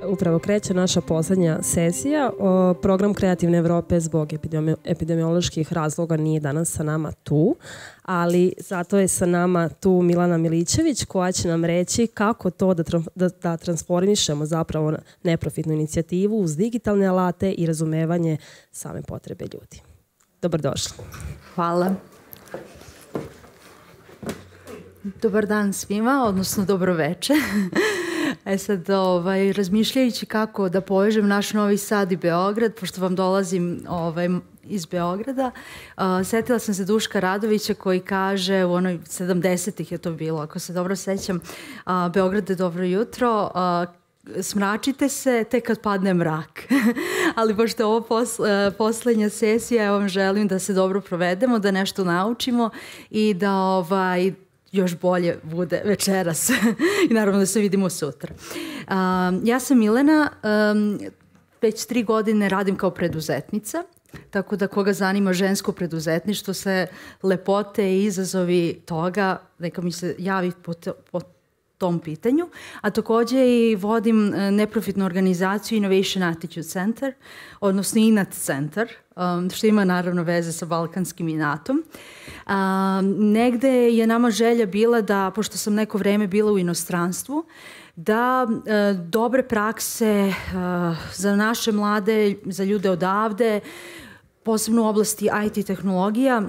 Upravo kreće naša poslednja sesija. Program Kreativne Evrope zbog epidemioloških razloga nije danas sa nama tu, ali zato je sa nama tu Milana Milićević koja će nam reći kako to da transformišemo zapravo neprofitnu inicijativu uz digitalne alate i razumevanje same potrebe ljudi. Dobrodošli. Hvala. Dobar dan svima, odnosno dobro veče. Sad, razmišljajući kako da povežem naš Novi Sad i Beograd, pošto vam dolazim iz Beograda, setila sam se Duška Radovića koji kaže, u onoj 70-ih je to bilo, ako se dobro sećam, Beograde, dobro jutro, smračite se tek kad padne mrak. Ali pošto je ovo poslednja sesija, ja vam želim da se dobro provedemo, da nešto naučimo i da još bolje bude večeras i naravno da se vidimo sutra. Ja sam Milena, već 3 godine radim kao preduzetnica, tako da koga zanima žensko preduzetništvo, sve lepote i izazovi toga, neka mi se javi po tom pitanju. A takođe i vodim neprofitnu organizaciju Innovation Attitude Center, odnosno INAT Center, što ima naravno veze sa balkanskim inatom. Negde je nama želja bila da, pošto sam neko vreme bila u inostranstvu, da dobre prakse za naše mlade, za ljude odavde, posebno u oblasti IT tehnologija,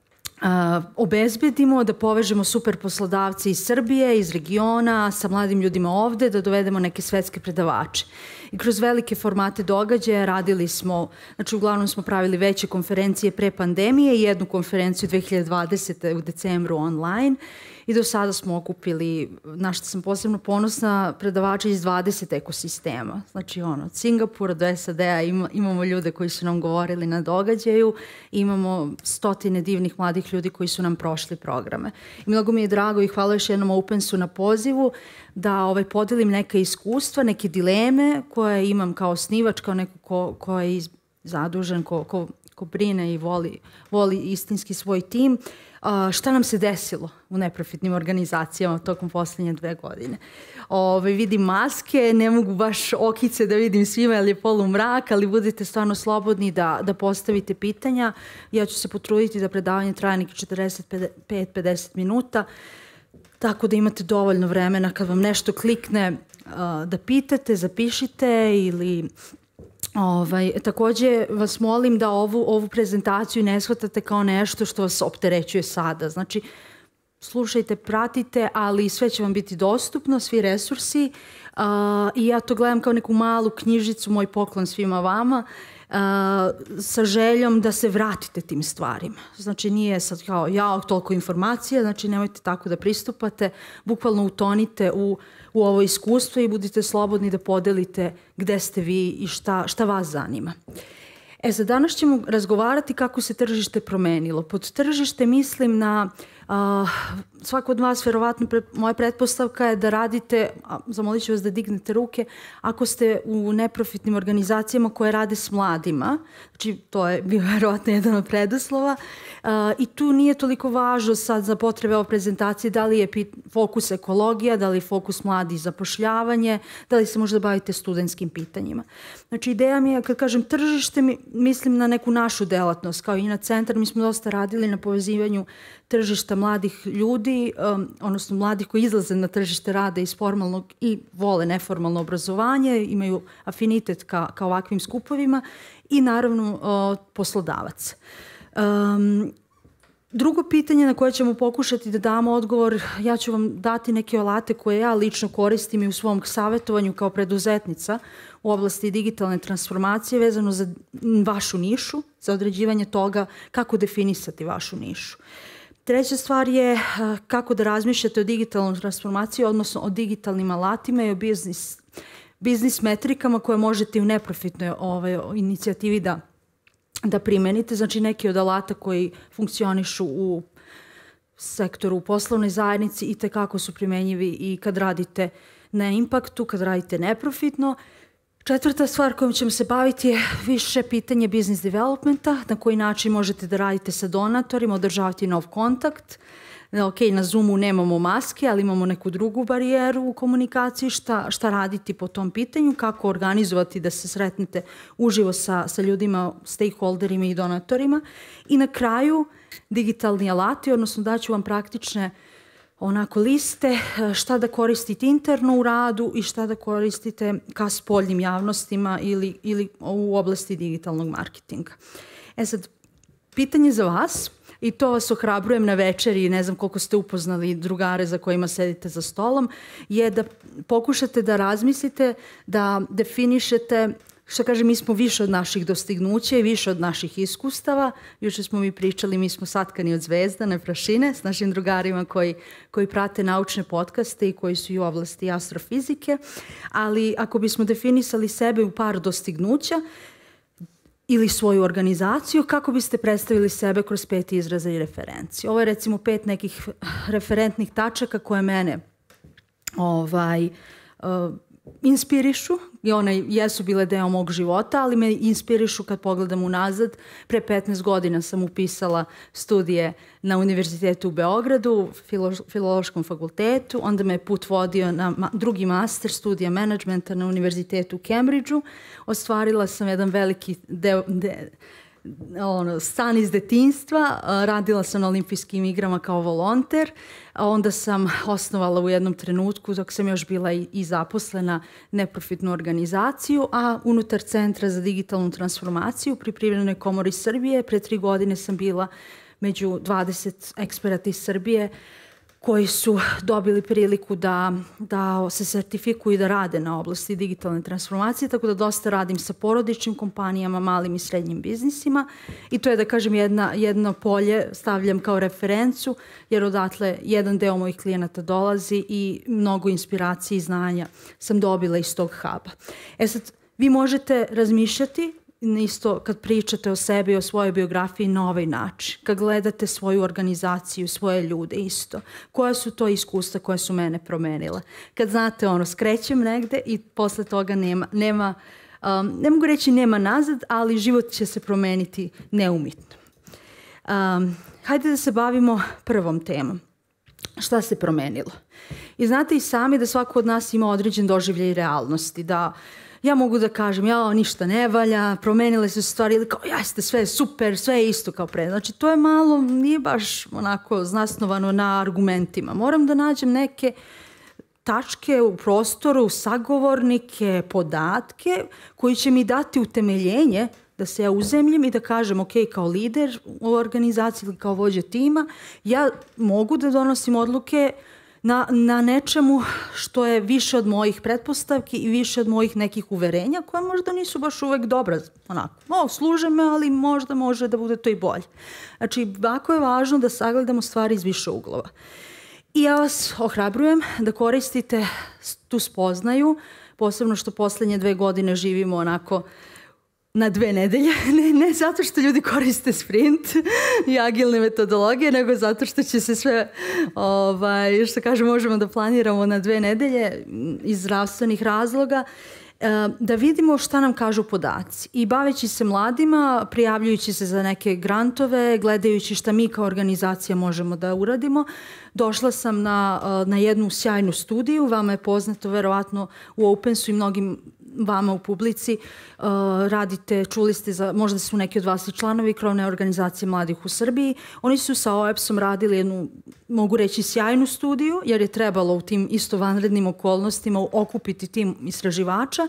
obezbedimo, da povežemo super poslodavce iz Srbije, iz regiona, sa mladim ljudima ovde, da dovedemo neke svetske predavače. I kroz velike formate događaja radili smo, znači uglavnom smo pravili veće konferencije pre pandemije i jednu konferenciju 2020. u decembru online i do sada smo okupili, na što sam posebno ponosna, predavača iz 20 ekosistema. Znači od Singapura do SAD-a imamo ljude koji su nam govorili na događaju, imamo stotine divnih mladih ljudi koji su nam prošli programe. I mnogo mi je drago i hvala još jednom Opensu na pozivu da podelim neke iskustva, neke dileme koje imam kao osnivač, kao neko ko je zadužen, ko brine i voli istinski svoj tim. Šta nam se desilo u neprofitnim organizacijama tokom poslednje 2 godine. Vidim maske, ne mogu baš okice da vidim svima jer je polumrak, ali budete stvarno slobodni da postavite pitanja. Ja ću se potruditi da predavanje traje neki 45-50 minuta, tako da imate dovoljno vremena kad vam nešto klikne da pitate, zapišite ili... Takođe vas molim da ovu prezentaciju ne shvatate kao nešto što vas opterećuje sada. Znači, slušajte, pratite, ali sve će vam biti dostupno, svi resursi. I ja to gledam kao neku malu knjižicu, moj poklon svima vama, sa željom da se vratite tim stvarima. Znači, nije sad kao toliko informacija, znači nemojte tako da pristupate, bukvalno utonite u ovo iskustvo i budite slobodni da podelite gde ste vi i šta vas zanima. Za danas ćemo razgovarati kako se tržište promenilo. Pod tržište mislim na... Svako od vas, verovatno, moja pretpostavka je da radite, zamolit ću vas da dignete ruke, ako ste u neprofitnim organizacijama koje rade s mladima, znači to je bio verovatno jedan od preduslova, i tu nije toliko važno sad za potrebe ove prezentacije da li je fokus ekologija, da li je fokus mladi zapošljavanje, da li se možda bavite studentskim pitanjima. Znači ideja mi je, kad kažem tržište, mislim na neku našu delatnost, kao i na centar, mi smo dosta radili na povezivanju tržišta mladih ljudi, odnosno mladih koji izlaze na tržište rada iz formalnog i vole neformalno obrazovanje, imaju afinitet ka ovakvim skupovima i naravno poslodavac. Drugo pitanje na koje ćemo pokušati da damo odgovor, ja ću vam dati neke alate koje ja lično koristim i u svom savjetovanju kao preduzetnica u oblasti digitalne transformacije vezano za vašu nišu, za određivanje toga kako definisati vašu nišu. Treća stvar je kako da razmišljate o digitalnoj transformaciji, odnosno o digitalnim alatima i o biznis metrikama koje možete u neprofitnoj inicijativi da primenite. Znači neki od alata koji funkcionišu u sektoru, u poslovnoj zajednici i tekako su primenjivi i kad radite na impaktu, kad radite neprofitno. Četvrta stvar kojom ćemo se baviti je više pitanje business developmenta, na koji način možete da radite sa donatorima, održavati nov kontakt, ok, na Zoomu nemamo maske, ali imamo neku drugu barijeru u komunikaciji, šta raditi po tom pitanju, kako organizovati da se sretnete uživo sa ljudima, stakeholderima i donatorima. I na kraju, digitalni alati, odnosno daću vam praktične onako liste šta da koristite interno u radu i šta da koristite ka spoljnim javnostima ili u oblasti digitalnog marketinga. Sad, pitanje za vas, i to vas ohrabrujem na večeri, ne znam koliko ste upoznali drugare za kojima sedite za stolom, je da pokušate da razmislite, da definišete, što kažem, mi smo više od naših dostignuća i više od naših iskustava. Juče smo mi pričali, mi smo satkani od zvezdane prašine s našim drugarima koji prate naučne podcaste i koji su i u oblasti astrofizike, ali ako bismo definisali sebe u par dostignuća, ili svoju organizaciju, kako biste predstavili sebe kroz 5 izraza i referenci. Ovo je recimo 5 nekih referentnih tačaka koje mene inspirišu i one jesu bile deo mog života, ali me inspirišu kad pogledam unazad. Pre 15 godina sam upisala studije na Univerzitetu u Beogradu, Filološkom fakultetu, onda me put vodio na drugi master studija menadžmenta na Univerzitetu u Cambridgeu. Ostvarila sam jedan veliki san iz detinjstva, radila sam na olimpijskim igrama kao volonter, a onda sam osnovala u jednom trenutku, dok sam još bila i zaposlena, neprofitnu organizaciju, a unutar Centra za digitalnu transformaciju pri Privrednoj komori Srbije pre 3 godine sam bila među 20 eksperata iz Srbije koji su dobili priliku da se sertifikuju i da rade na oblasti digitalne transformacije, tako da dosta radim sa porodičnim kompanijama, malim i srednjim biznisima i to je, da kažem, jedno polje stavljam kao referencu, jer odatle jedan deo mojih klijenata dolazi i mnogo inspiracije i znanja sam dobila iz tog huba. Sad, vi možete razmišljati isto kad pričate o sebi i o svojoj biografiji na ovaj način. Kad gledate svoju organizaciju, svoje ljude isto. Koja su to iskustva koje su mene promenile? Kad znate, skrećem negde i posle toga nema ne mogu reći nema nazad, ali život će se promeniti neumitno. Hajde da se bavimo prvom temom. Šta se promenilo? I znate i sami da svako od nas ima određen doživljaj realnosti, da ja mogu da kažem, ništa ne valja, promenile su stvari, ili kao, jeste, sve je super, sve je isto kao pre. Znači, to je malo, nije baš onako zasnovano na argumentima. Moram da nađem neke tačke u prostoru, sagovornike, podatke koji će mi dati utemeljenje da se ja uzemljim i da kažem, ok, kao lider u organizaciji ili kao vođa tima, ja mogu da donosim odluke na nečemu što je više od mojih pretpostavki i više od mojih nekih uverenja koja možda nisu baš uvek dobra. Služe me, ali možda može da bude to i bolje. Znači, jako je važno da sagledamo stvari iz više uglova. I ja vas ohrabrujem da koristite tu spoznaju, posebno što poslednje 2 godine živimo onako na 2 nedelje, ne zato što ljudi koriste sprint i agilne metodologije, nego zato što će se sve, što kažem, možemo da planiramo na 2 nedelje iz zdravstvenih razloga, da vidimo šta nam kažu podaci. I baveći se mladima, prijavljujući se za neke grantove, gledajući šta mi kao organizacija možemo da uradimo, došla sam na jednu sjajnu studiju. Vama je poznato, verovatno u Opensu i mnogim vama u publici radite, čuli ste, možda su neki od vas i članovi krovne organizacije mladih u Srbiji. Oni su sa OEPS-om radili jednu, mogu reći, sjajnu studiju, jer je trebalo u tim isto vanrednim okolnostima okupiti tim istraživača.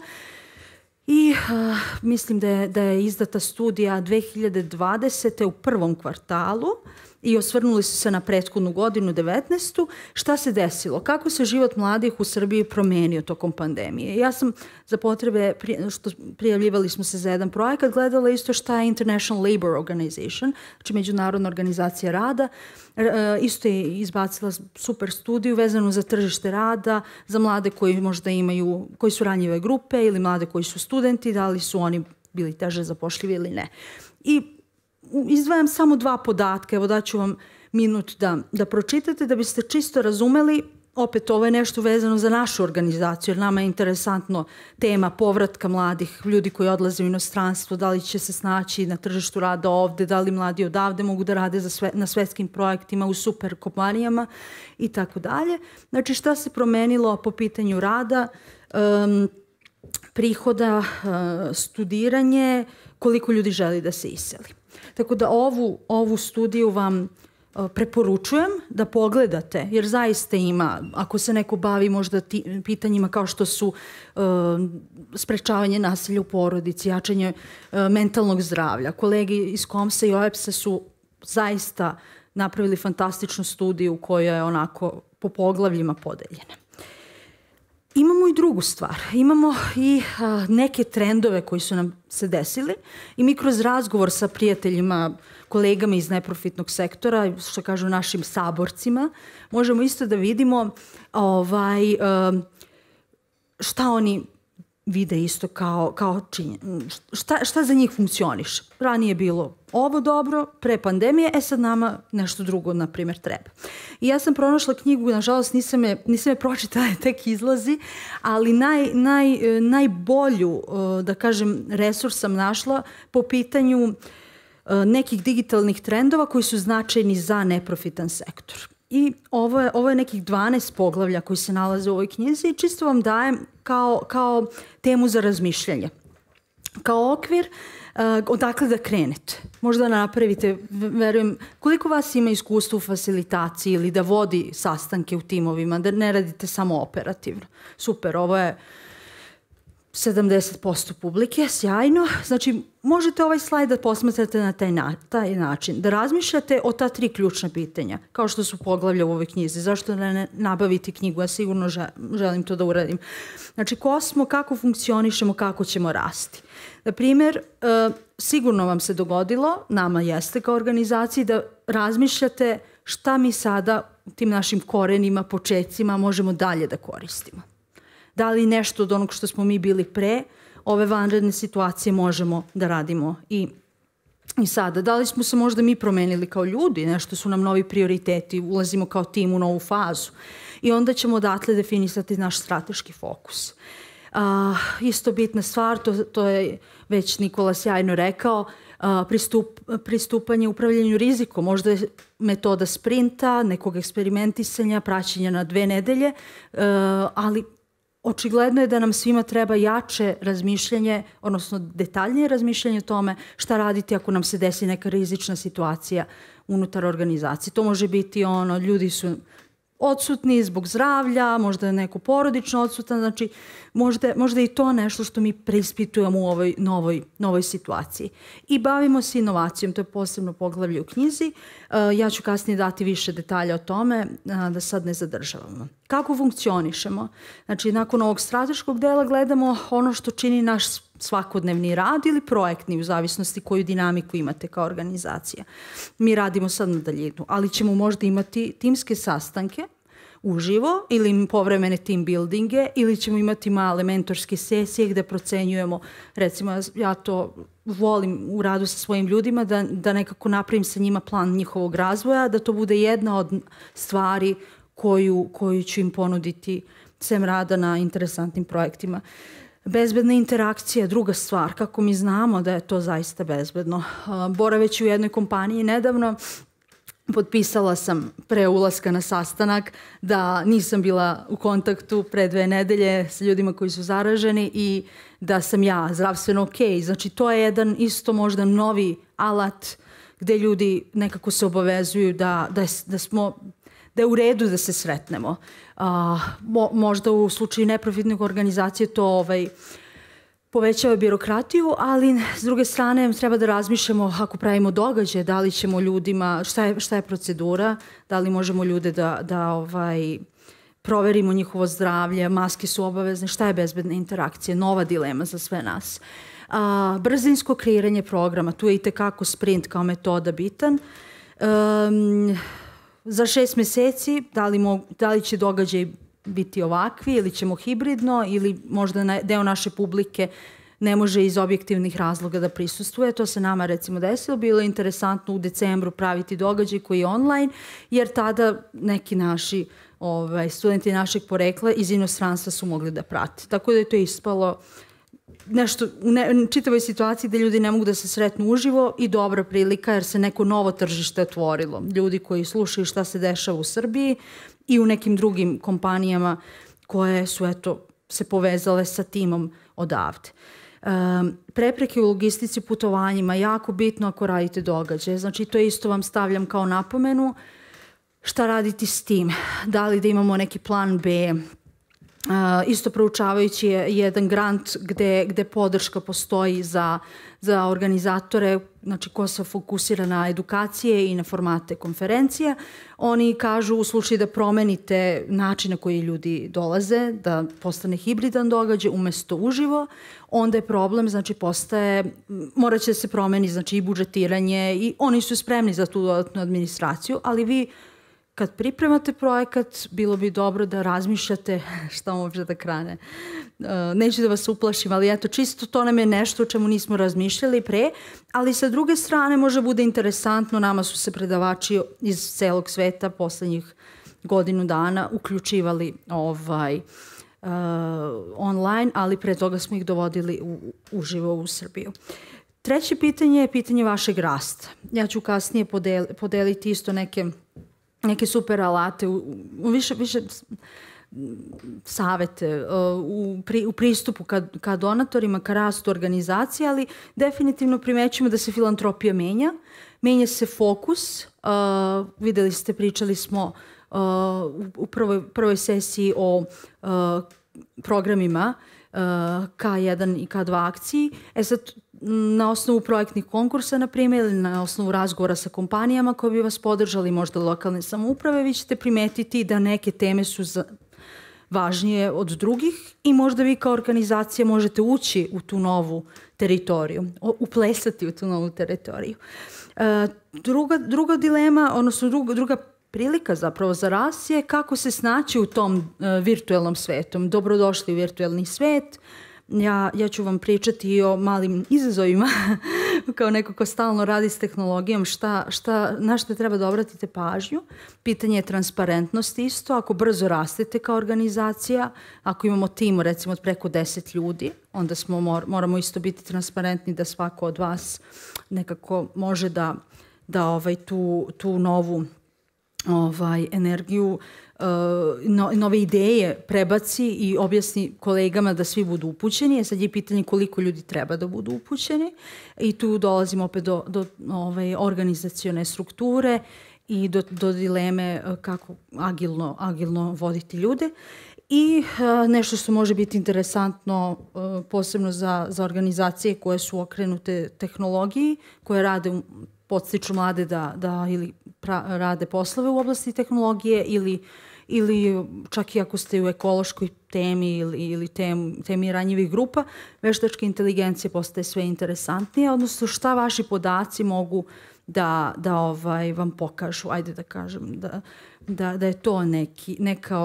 I mislim da je izdata studija 2020. u prvom kvartalu i osvrnuli su se na prethodnu godinu, 19. Šta se desilo? Kako se život mladih u Srbiji promenio tokom pandemije? Ja sam za potrebe, što prijavljivali smo se za jedan projekat, gledala isto šta je International Labour Organization, znači Međunarodna organizacija rada, isto je izbacila super studiju vezanu za tržište rada, za mlade koji možda imaju, koji su ranjive grupe ili mlade koji su studenti, da li su oni bili teže zapošljivi ili ne. I izdvajam samo 2 podatka, evo daću vam minut da pročitate, da biste čisto razumeli opet ovo je nešto vezano za našu organizaciju, jer nama je interesantno tema povratka mladih ljudi koji odlaze u inostranstvo, da li će se snaći na tržištu rada ovde, da li mladi odavde mogu da rade na svetskim projektima u super kompanijama i tako dalje. Znači šta se promenilo po pitanju rada, prihoda, studiranje, koliko ljudi želi da se iseli. Tako da ovu studiju vam preporučujem da pogledate, jer zaista ima, ako se neko bavi možda pitanjima kao što su sprečavanje nasilja u porodici, jačanje mentalnog zdravlja. Kolegi iz KOMS-a i OEBS-a su zaista napravili fantastičnu studiju koja je onako po poglavljima podeljena. Imamo i drugu stvar. Imamo i neke trendove koji su nam se desili i mi kroz razgovor sa prijateljima, kolegama iz neprofitnog sektora, što kažu našim saborcima, možemo isto da vidimo šta oni vide isto kao činjenje. Šta za njih funkcioniše? Ranije je bilo ovo dobro, pre pandemije, sad nama nešto drugo, na primjer, treba. I ja sam pronašla knjigu, nažalost nisam je pročitala, tek izlazi, ali najbolju, da kažem, resurs sam našla po pitanju nekih digitalnih trendova koji su značajni za neprofitan sektor. I ovo je nekih 12 poglavlja koji se nalaze u ovoj knjizi i čisto vam dajem kao temu za razmišljanje. Kao okvir odakle da krenete. Možda napravite, verujem, koliko vas ima iskustva u facilitaciji ili da vodi sastanke u timovima, da ne radite samo operativno. Super, ovo je 70% publike, sjajno. Znači, možete ovaj slajd da posmatrate na taj način. Da razmišljate o ta 3 ključna pitanja, kao što su poglavlja u ovoj knjizi. Zašto ne nabaviti knjigu? Ja sigurno želim to da uradim. Znači, ko smo, kako funkcionišemo, kako ćemo rasti. Na primjer, sigurno vam se dogodilo, nama jeste kao organizaciji, da razmišljate šta mi sada u tim našim korenima, početcima možemo dalje da koristimo. Da li nešto od onog što smo mi bili pre ove vanredne situacije možemo da radimo i sada. Da li smo se možda mi promenili kao ljudi, nešto su nam novi prioriteti, ulazimo kao tim u novu fazu i onda ćemo odatle definisati naš strateški fokus. Isto bitna stvar, to je već Nikola sjajno rekao, pristupanje upravljanju rizikom. Možda je metoda sprinta, nekog eksperimentisanja, praćenja na 2 nedelje, ali očigledno je da nam svima treba jače razmišljanje, odnosno detaljnije razmišljanje o tome šta raditi ako nam se desi neka rizična situacija unutar organizacije. To može biti ljudi su odsutni zbog zdravlja, možda je neko porodično odsutan, znači možda je i to nešto što mi preispitujemo u ovoj novoj situaciji. I bavimo se inovacijom, to je posebno poglavlje u knjizi. Ja ću kasnije dati više detalja o tome, da sad ne zadržavamo. Kako funkcionišemo? Znači, nakon ovog strateškog dela gledamo ono što čini naš svakodnevni rad ili projektni, u zavisnosti koju dinamiku imate kao organizacija. Mi radimo sad na daljinu, ali ćemo možda imati timske sastanke uživo ili povremene team buildinge ili ćemo imati male mentorske sesije gde procenjujemo, recimo ja to volim u radu sa svojim ljudima da nekako napravim sa njima plan njihovog razvoja, da to bude jedna od stvari koju ću im ponuditi sem rada na interesantnim projektima. Bezbedna interakcija, druga stvar, kako mi znamo da je to zaista bezbedno. Boraveći u jednoj kompaniji nedavno, potpisala sam pre ulaska na sastanak da nisam bila u kontaktu pre 2 nedelje sa ljudima koji su zaraženi i da sam ja zdravstveno okej. Znači, to je jedan isto možda novi alat gde ljudi nekako se obavezuju da je u redu da se sretnemo. Možda u slučaju neprofitnih organizacija to povećava birokratiju, ali s druge strane treba da razmišljamo ako pravimo događaje, da li ćemo ljudima, šta je procedura, da li možemo ljude da proverimo njihovo zdravlje, maske su obavezne, šta je bezbedna interakcija, nova dilema za sve nas. Brzinsko kreiranje programa, tu je i tekako sprint kao metoda bitan. Za 6 meseci, da li će događaj biti ovakvi ili ćemo hibridno ili možda deo naše publike ne može iz objektivnih razloga da prisustvuje. To se nama recimo desilo. Bilo je interesantno u decembru praviti događaj koji je online, jer tada neki naši studenti našeg porekla iz inostranstva su mogli da prate. Tako da je to ispalo nešto u čitavoj situaciji gde ljudi ne mogu da se sretnu uživo i dobra prilika jer se neko novo tržište otvorilo. Ljudi koji slušaju šta se dešava u Srbiji i u nekim drugim kompanijama koje su se povezale sa timom odavde. Prepreke u logistici putovanjima, jako bitno ako radite događaje. Znači to isto vam stavljam kao napomenu. Šta raditi s tim? Da li da imamo neki plan B? Isto proučavajući je jedan grant gde podrška postoji za organizatore, znači ko se fokusira na edukacije i na formate konferencije. Oni kažu u slučaju da promenite način na koji ljudi dolaze, da postane hibridan događaj umesto uživo, onda je problem, znači morat će da se promeni znači i budžetiranje i oni su spremni za tu dodatnu administraciju, ali vi kad pripremate projekat, bilo bi dobro da razmišljate šta može da krene. Neću da vas uplašim, ali eto, čisto to nam je nešto o čemu nismo razmišljali pre, ali sa druge strane može bude interesantno, nama su se predavači iz celog sveta poslednjih godinu dana uključivali online, ali pre toga smo ih dovodili uživo u Srbiju. Treće pitanje je pitanje vašeg rasta. Ja ću kasnije podeliti isto neke super alate, više savete u pristupu ka donatorima, ka rastu organizacije, ali definitivno primećujemo da se filantropija menja se fokus. Videli ste, pričali smo u prvoj sesiji o programima K1 i K2 akciji. Sad, na osnovu projektnih konkursa, na primjer, ili na osnovu razgovora sa kompanijama koje bi vas podržali, možda lokalne samouprave, vi ćete primetiti da neke teme su važnije od drugih i možda vi kao organizacija možete ući u tu novu teritoriju, uplesati u tu novu teritoriju. Druga dilema, odnosno druga prilika zapravo za rast je kako se snaći u tom virtuelnom svetu. Dobrodošli u virtuelni svet. Ja ću vam pričati i o malim izazovima kao neko ko stalno radi s tehnologijom, na što treba da obratite pažnju. Pitanje je transparentnosti isto. Ako brzo rastete kao organizacija, ako imamo tim recimo od preko 10 ljudi, onda moramo isto biti transparentni da svako od vas nekako može da tu novu energiju, nove ideje prebaci i objasni kolegama da svi budu upućeni. Sad je pitanje koliko ljudi treba da budu upućeni i tu dolazimo opet do organizacione strukture i do dileme kako agilno voditi ljude. I nešto što može biti interesantno posebno za organizacije koje su okrenute tehnologiji, koje podstiču mlade da ili rade poslove u oblasti tehnologije ili čak i ako ste u ekološkoj temi ili temi ranjivih grupa, veštačka inteligencija postaje sve interesantnija, odnosno šta vaši podaci mogu da vam pokažu, ajde da kažem, da je to neka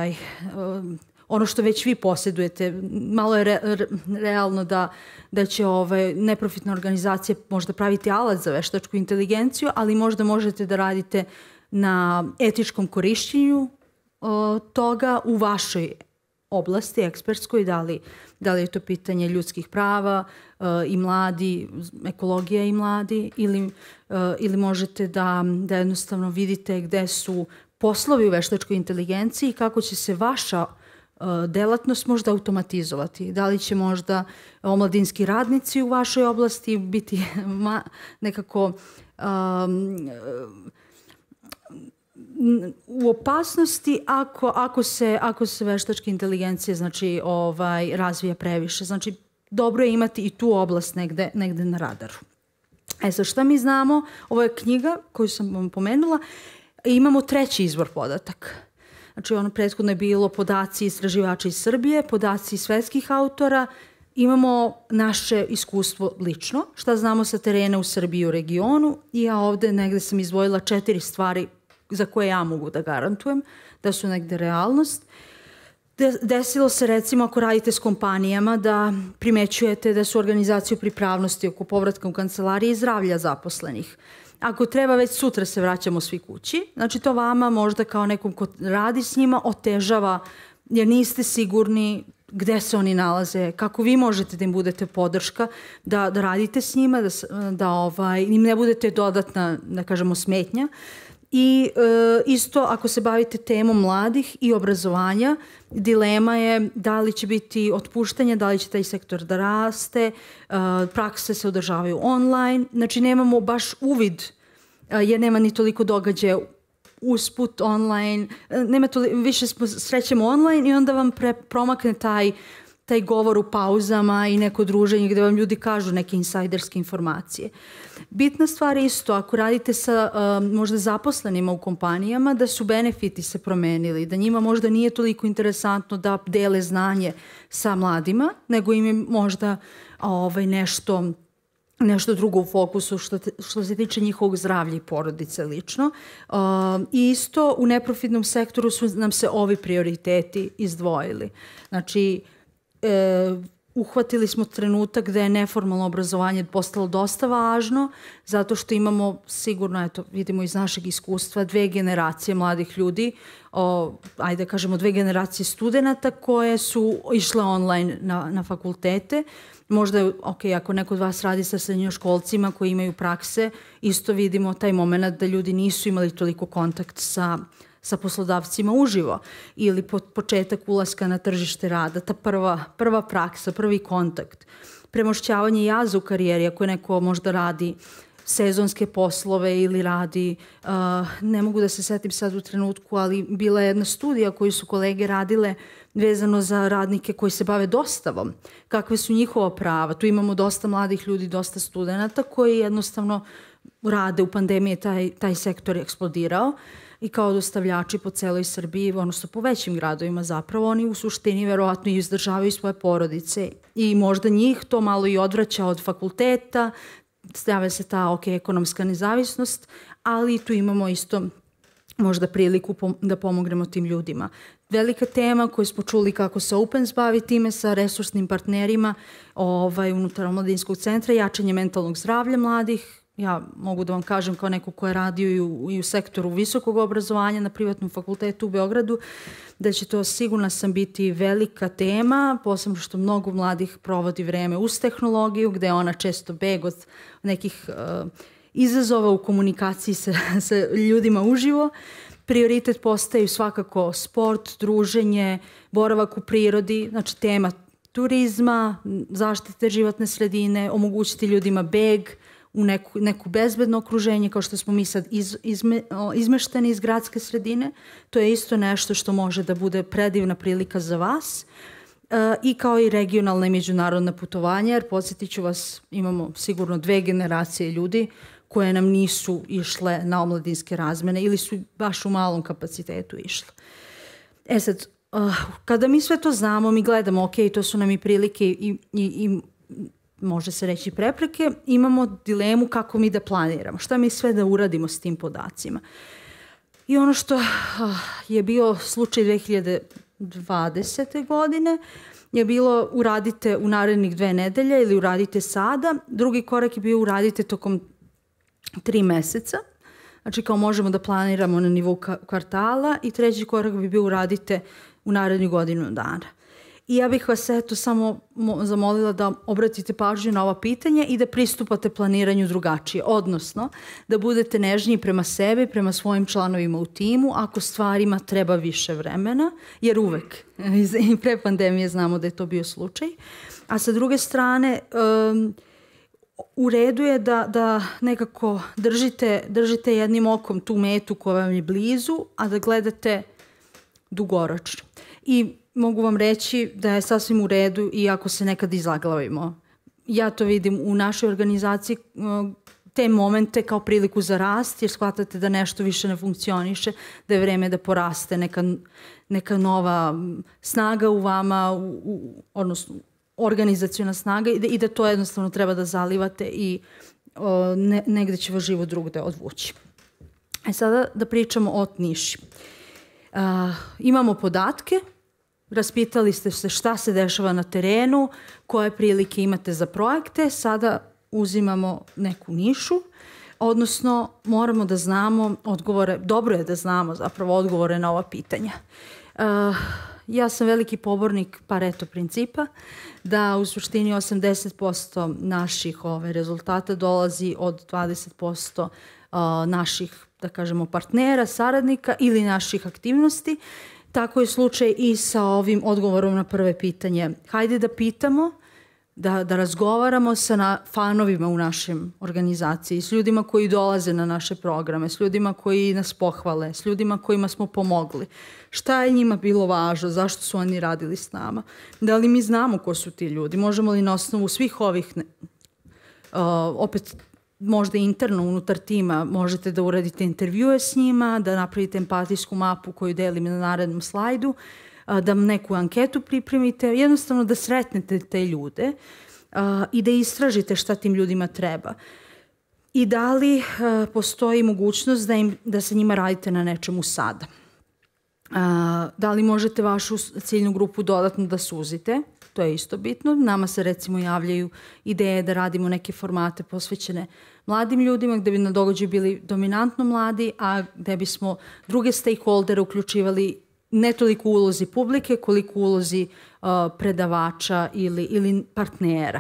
ono što već vi posjedujete. Malo je realno da će neprofitna organizacija možda praviti alat za veštačku inteligenciju, ali možda možete da radite na etičkom korišćenju toga u vašoj oblasti ekspertskoj, da li je to pitanje ljudskih prava i mladi, ekologija i mladi, ili možete da jednostavno vidite gde su poslovi u veštačkoj inteligenciji i kako će se vaša delatnost možda automatizovati. Da li će možda omladinski radnici u vašoj oblasti biti nekako u opasnosti ako se veštačka inteligencija znači, razvija previše. Znači, dobro je imati i tu oblast negde na radaru. Sad, šta mi znamo? Ovo je knjiga koju sam vam pomenula. Imamo treći izvor podataka. Znači, ono prethodno je bilo podaci istraživača iz Srbije, podaci svetskih autora, imamo naše iskustvo lično, šta znamo sa terena u Srbiji i u regionu, i ja ovde negde sam izdvojila 4 stvari za koje ja mogu da garantujem da su negde realnost. Desilo se recimo ako radite s kompanijama da primećujete da su organizacije u pripravnosti oko povratka u kancelarije i zdravlja zaposlenih. Ako treba, već sutra se vraćamo svi kući. Znači to vama možda kao nekom ko radi s njima otežava jer niste sigurni gde se oni nalaze, kako vi možete da im budete podrška, da radite s njima, da im ne budete dodatna, da kažemo, smetnja. I isto ako se bavite temom mladih i obrazovanja, dilema je da li će biti otpuštanje, da li će taj sektor da raste, prakse se održavaju online, znači nemamo baš uvid jer nema ni toliko događaja usput online, više srećemo online i onda vam promakne taj govor u pauzama i neko druženje gde vam ljudi kažu neke insajderske informacije. Bitna stvar je isto, ako radite sa možda zaposlenima u kompanijama, da su benefiti se promenili, da njima možda nije toliko interesantno da dele znanje sa mladima, nego im je možda nešto drugo u fokusu što se tiče njihovog zdravlja i porodice lično. I isto u neprofitnom sektoru su nam se ovi prioriteti izdvojili. Znači, uhvatili smo trenutak da je neformalno obrazovanje postalo dosta važno, zato što imamo sigurno, eto, vidimo iz našeg iskustva, 2 generacije mladih ljudi, ajde kažemo 2 generacije studenta koje su išle online na fakultete. Možda je, ako neko od vas radi sa srednjoškolcima koji imaju prakse, isto vidimo taj moment da ljudi nisu imali toliko kontakt sa poslodavcima uživo ili početak ulaska na tržište rada, ta prva praksa, prvi kontakt. Premošćavanje jaza u karijeri, ako neko možda radi sezonske poslove ili radi, ne mogu da se setim sad u trenutku, ali bila je jedna studija koju su kolege radile vezano za radnike koji se bave dostavom. Kakve su njihova prava? Tu imamo dosta mladih ljudi, dosta studenata koji jednostavno rade u pandemiji, taj sektor je eksplodirao i kao dostavljači po celoj Srbiji, odnosno po većim gradovima zapravo, oni u suštini verovatno i izdržavaju svoje porodice i možda njih to malo i odvraća od fakulteta, stavlja se ta ekonomska nezavisnost, ali tu imamo isto možda priliku da pomognemo tim ljudima. Velika tema koju smo čuli kako se Opens bavi time sa resursnim partnerima unutar Omladinskog centra, jačanje mentalnog zdravlja mladih. Ja mogu da vam kažem kao neko ko je radio i u sektoru visokog obrazovanja na privatnom fakultetu u Beogradu, da će to sigurno sam biti velika tema, posebno što mnogo mladih provodi vreme uz tehnologiju, gde je ona često beg od nekih izazova u komunikaciji sa ljudima uživo. Prioritet postaju svakako sport, druženje, boravak u prirodi, znači tema turizma, zaštite životne sredine, omogućiti ljudima beg u neku bezbedno okruženje, kao što smo mi sad izmešteni iz gradske sredine. To je isto nešto što može da bude predivna prilika za vas. I kao i regionalna i međunarodna putovanja, jer podsjetit ću vas, imamo sigurno 2 generacije ljudi koje nam nisu išle na omladinske razmene ili su baš u malom kapacitetu išle. Sad, kada mi sve to znamo, mi gledamo, to su nam i prilike i može se reći prepreke, imamo dilemu kako mi da planiramo, šta mi sve da uradimo s tim podacima. I ono što je bio slučaj 2020. godine je bilo uradite u narednih 2 nedelje ili uradite sada. Drugi korak je bio uradite tokom 3 meseca. Znači kao možemo da planiramo na nivou kvartala i treći korak bi bio uradite u narednih godinu dana. I ja bih vas samo zamolila da obratite pažnju na ova pitanja i da pristupate planiranju drugačije, odnosno da budete nežniji prema sebi, prema svojim članovima u timu, ako stvarima treba više vremena, jer uvek i pre pandemije znamo da je to bio slučaj. A sa druge strane, u redu je da nekako držite jednim okom tu metu koja vam je blizu, a da gledate dugoročno. I mogu vam reći da je sasvim u redu i ako se nekad izaglavimo. Ja to vidim u našoj organizaciji te momente kao priliku za rast, jer shvatate da nešto više ne funkcioniše, da je vreme da poraste neka nova snaga u vama, odnosno organizaciona snaga i da to jednostavno treba da zalivate i negde će vas život drugde odvući. Sada da pričamo o niši. Imamo podatke, raspitali ste se šta se dešava na terenu, koje prilike imate za projekte, sada uzimamo neku nišu, odnosno moramo da znamo odgovore, dobro je da znamo zapravo odgovore na ova pitanja. Ja sam veliki pobornik Pareto principa, da u suštini 80% naših rezultata dolazi od 20% naših, da kažemo, partnera, saradnika ili naših aktivnosti. Tako je slučaj i sa ovim odgovorom na prve pitanje. Hajde da pitamo, da razgovaramo sa fanovima u našem organizaciji, s ljudima koji dolaze na naše programe, s ljudima koji nas pohvale, s ljudima kojima smo pomogli. Šta je njima bilo važno, zašto su oni radili s nama? Da li mi znamo ko su ti ljudi? Možemo li na osnovu svih ovih, opet možda interno unutar tima, možete da uradite intervjue s njima, da napravite empatijsku mapu koju delim na narednom slajdu, da neku anketu pripremite, jednostavno da sretnete te ljude i da istražite šta tim ljudima treba. I da li postoji mogućnost da sa njima radite na nečemu sada. Da li možete vašu ciljnu grupu dodatno da suzite, to je isto bitno. Nama se recimo javljaju ideje da radimo neke formate posvećene mladim ljudima, gde bi na događaju bili dominantno mladi, a gde bismo druge stakeholdere uključivali ne toliko u ulozi publike, koliko u ulozi predavača ili partnera.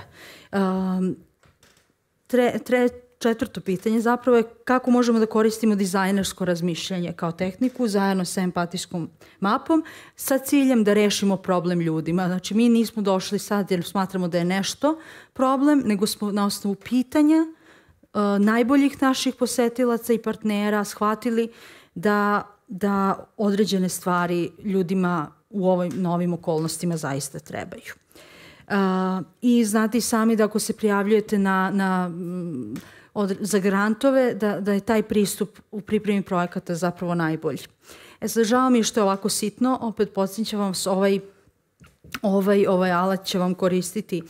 Četvrto pitanje zapravo je kako možemo da koristimo dizajnersko razmišljanje kao tehniku zajedno sa empatijskom mapom sa ciljem da rešimo problem ljudima. Znači, mi nismo došli sad jer smatramo da je nešto problem, nego smo na osnovu pitanja najboljih naših posetilaca i partnera shvatili da određene stvari ljudima u ovim novim okolnostima zaista trebaju. I znate i sami da ako se prijavljujete za grantove, da je taj pristup u pripremi projekata zapravo najbolji. Sad, žao mi je što je ovako sitno, opet podsjećam vam s ovaj alat će vam koristiti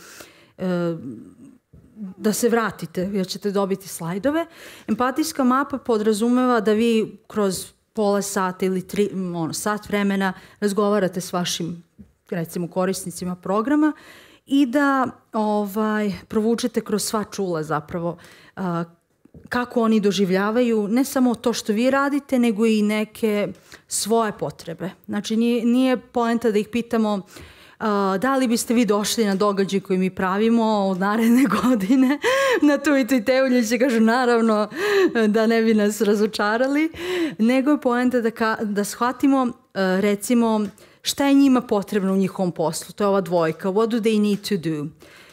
da se vratite, jer ćete dobiti slajdove. Empatijska mapa podrazumeva da vi kroz pola sata ili sat vremena razgovarate s vašim, recimo, korisnicima programa i da provučete kroz sva čula zapravo kako oni doživljavaju ne samo to što vi radite, nego i neke svoje potrebe. Znači, nije poenta da ih pitamo da li biste vi došli na događaj koji mi pravimo od naredne godine na tu i tu ideju, ljudi će kažu naravno da ne bi nas razočarali, nego je poenta da shvatimo recimo šta je njima potrebno u njihovom poslu. To je ova dvojka. What do they need to do?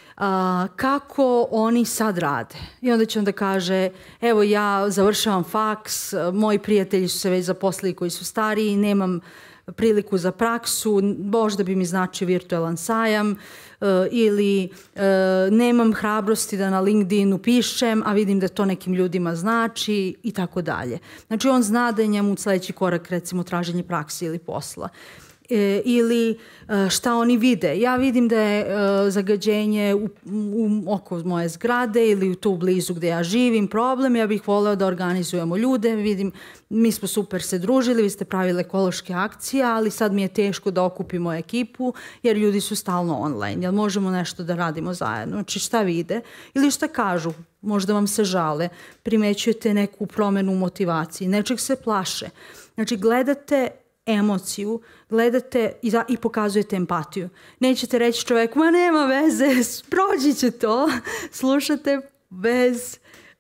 Kako oni sad rade? I onda će onda kaže, evo ja završavam faks, moji prijatelji su se već zaposlili koji su stariji, nemam priliku za praksu, možda bi mi značio virtualan sajam ili nemam hrabrosti da na LinkedInu pišem, a vidim da to nekim ljudima znači i tako dalje. Znači on zna da je njemu sledeći korak recimo traženje praksi ili posla. Ili šta oni vide. Ja vidim da je zagađenje oko moje zgrade ili tu blizu gde ja živim problem, ja bih voleo da organizujemo ljude, vidim, mi smo super se družili, vi ste pravili ekološke akcije, ali sad mi je teško da okupimo ekipu jer ljudi su stalno online, jel možemo nešto da radimo zajedno. Znači šta vide ili šta kažu, možda vam se žale, primećujete neku promenu u motivaciji, nečeg se plaše. Znači gledate emociju, gledate i pokazujete empatiju. Nećete reći čoveku, ma nema veze, prođi će to. Slušate bez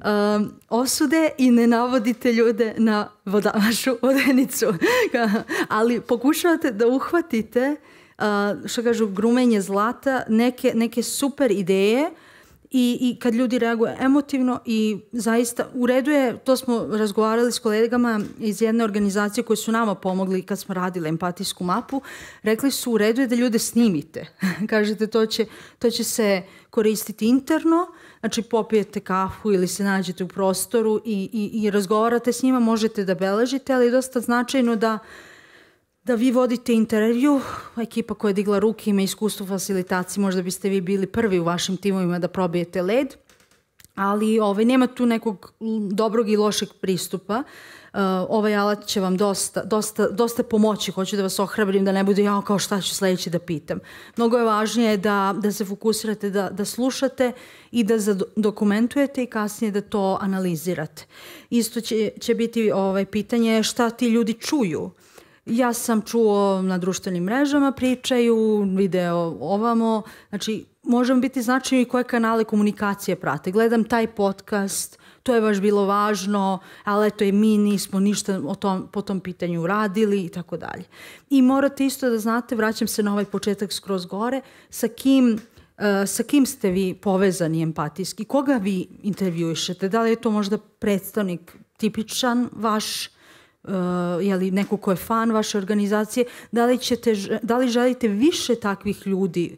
osude i ne navodite ljude na vašu vodenicu. Ali pokušavate da uhvatite, što kažu, grumenje zlata, neke super ideje i kad ljudi reaguju emotivno i zaista u redu je, to smo razgovarali s kolegama iz jedne organizacije koje su nama pomogli kad smo radili empatijsku mapu, rekli su u redu je da ljude snimite. Kažete to će se koristiti interno, znači popijete kafu ili se nađete u prostoru i razgovarate s njima, možete da beležite, ali je dosta značajno da vi vodite intervju, ekipa koja je digla ruke ima iskustvo u facilitaciji, možda biste vi bili prvi u vašim timovima da probijete led, ali nema tu nekog dobrog i lošeg pristupa. ovaj alat će vam dosta pomoći. Hoću da vas ohrabrim da ne bude ja kao šta ću sledeće da pitam. Mnogo je važnije da se fokusirate, da slušate i da dokumentujete i kasnije da to analizirate. Isto će biti pitanje šta ti ljudi čuju. Ja sam čuo na društvenim mrežama pričaju, video ovamo, znači možemo biti značajni koje kanale komunikacije prate. Gledam taj podcast, to je baš bilo važno, ali eto je mi nismo ništa po tom pitanju uradili i tako dalje. I morate isto da znate, vraćam se na ovaj početak skroz gore, sa kim ste vi povezani empatijski, koga vi intervjuišete, da li je to možda predstavnik tipičan vaš, je li neko ko je fan vaše organizacije, da li želite više takvih ljudi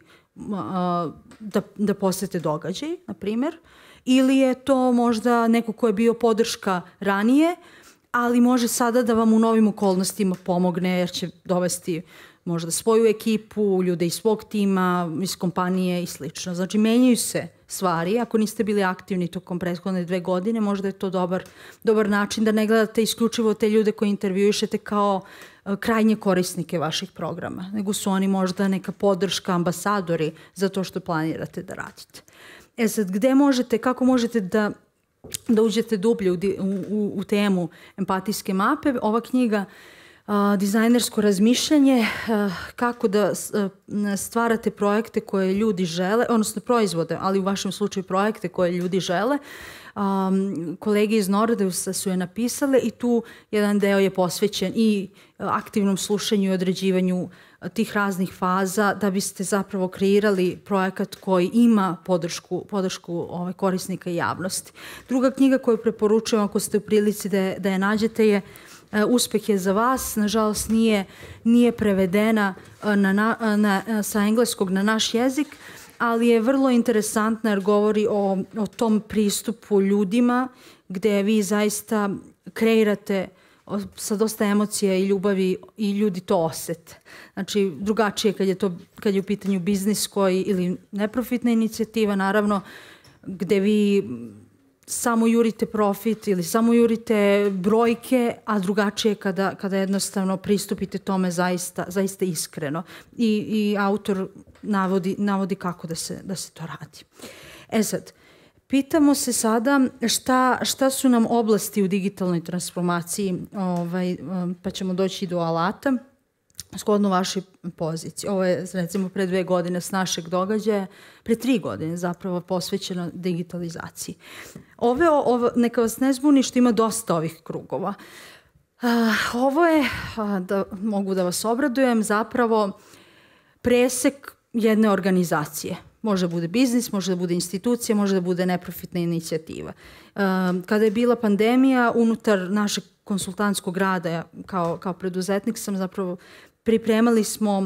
da posete događaj, na primjer, ili je to možda neko ko je bio podrška ranije, ali može sada da vam u novim okolnostima pomogne jer će dovesti možda svoju ekipu, ljude iz svog tima, iz kompanije i slično. Znači, menjaju se stvari. Ako niste bili aktivni tokom prethodne 2 godine, možda je to dobar način da ne gledate isključivo te ljude koje intervjuišete kao krajnje korisnike vaših programa, nego su oni možda neka podrška, ambasadori za to što planirate da radite. Sad, kako možete da uđete dublje u temu empatijske mape? Ova knjiga dizajnersko razmišljanje, kako da stvarate projekte koje ljudi žele, odnosno proizvode, ali u vašem slučaju projekte koje ljudi žele. Kolege iz Nordeusa su je napisale i tu jedan deo je posvećen i aktivnom slušanju i određivanju tih raznih faza da biste zapravo kreirali projekat koji ima podršku korisnika i javnosti. Druga knjiga koju preporučujem ako ste u prilici da je nađete je Uspeh je za vas. Nažalost nije prevedena sa engleskog na naš jezik, ali je vrlo interesantna jer govori o tom pristupu ljudima gde vi zaista kreirate sa dosta emocija i ljubavi i ljudi to osete. Znači, drugačije kad je u pitanju biznis ili neprofitna inicijativa, naravno, gde vi samo jurite profit ili samo jurite brojke, a drugačije kada jednostavno pristupite tome zaista iskreno. I autor navodi kako da se to radi. Sad, pitamo se sada šta su nam oblasti u digitalnoj transformaciji, pa ćemo doći do alata, shodno vašoj poziciji. Ovo je recimo pre 2 godine s našeg događaja, pre 3 godine zapravo posvećeno digitalizaciji. Neka vas ne zbuni što ima dosta ovih krugova. Ovo je, mogu da vas obradujem, zapravo presek jedne organizacije. Može da bude biznis, može da bude institucija, može da bude neprofitna inicijativa. Kada je bila pandemija, unutar našeg konsultantskog rada kao preduzetnik sam zapravo pripremali smo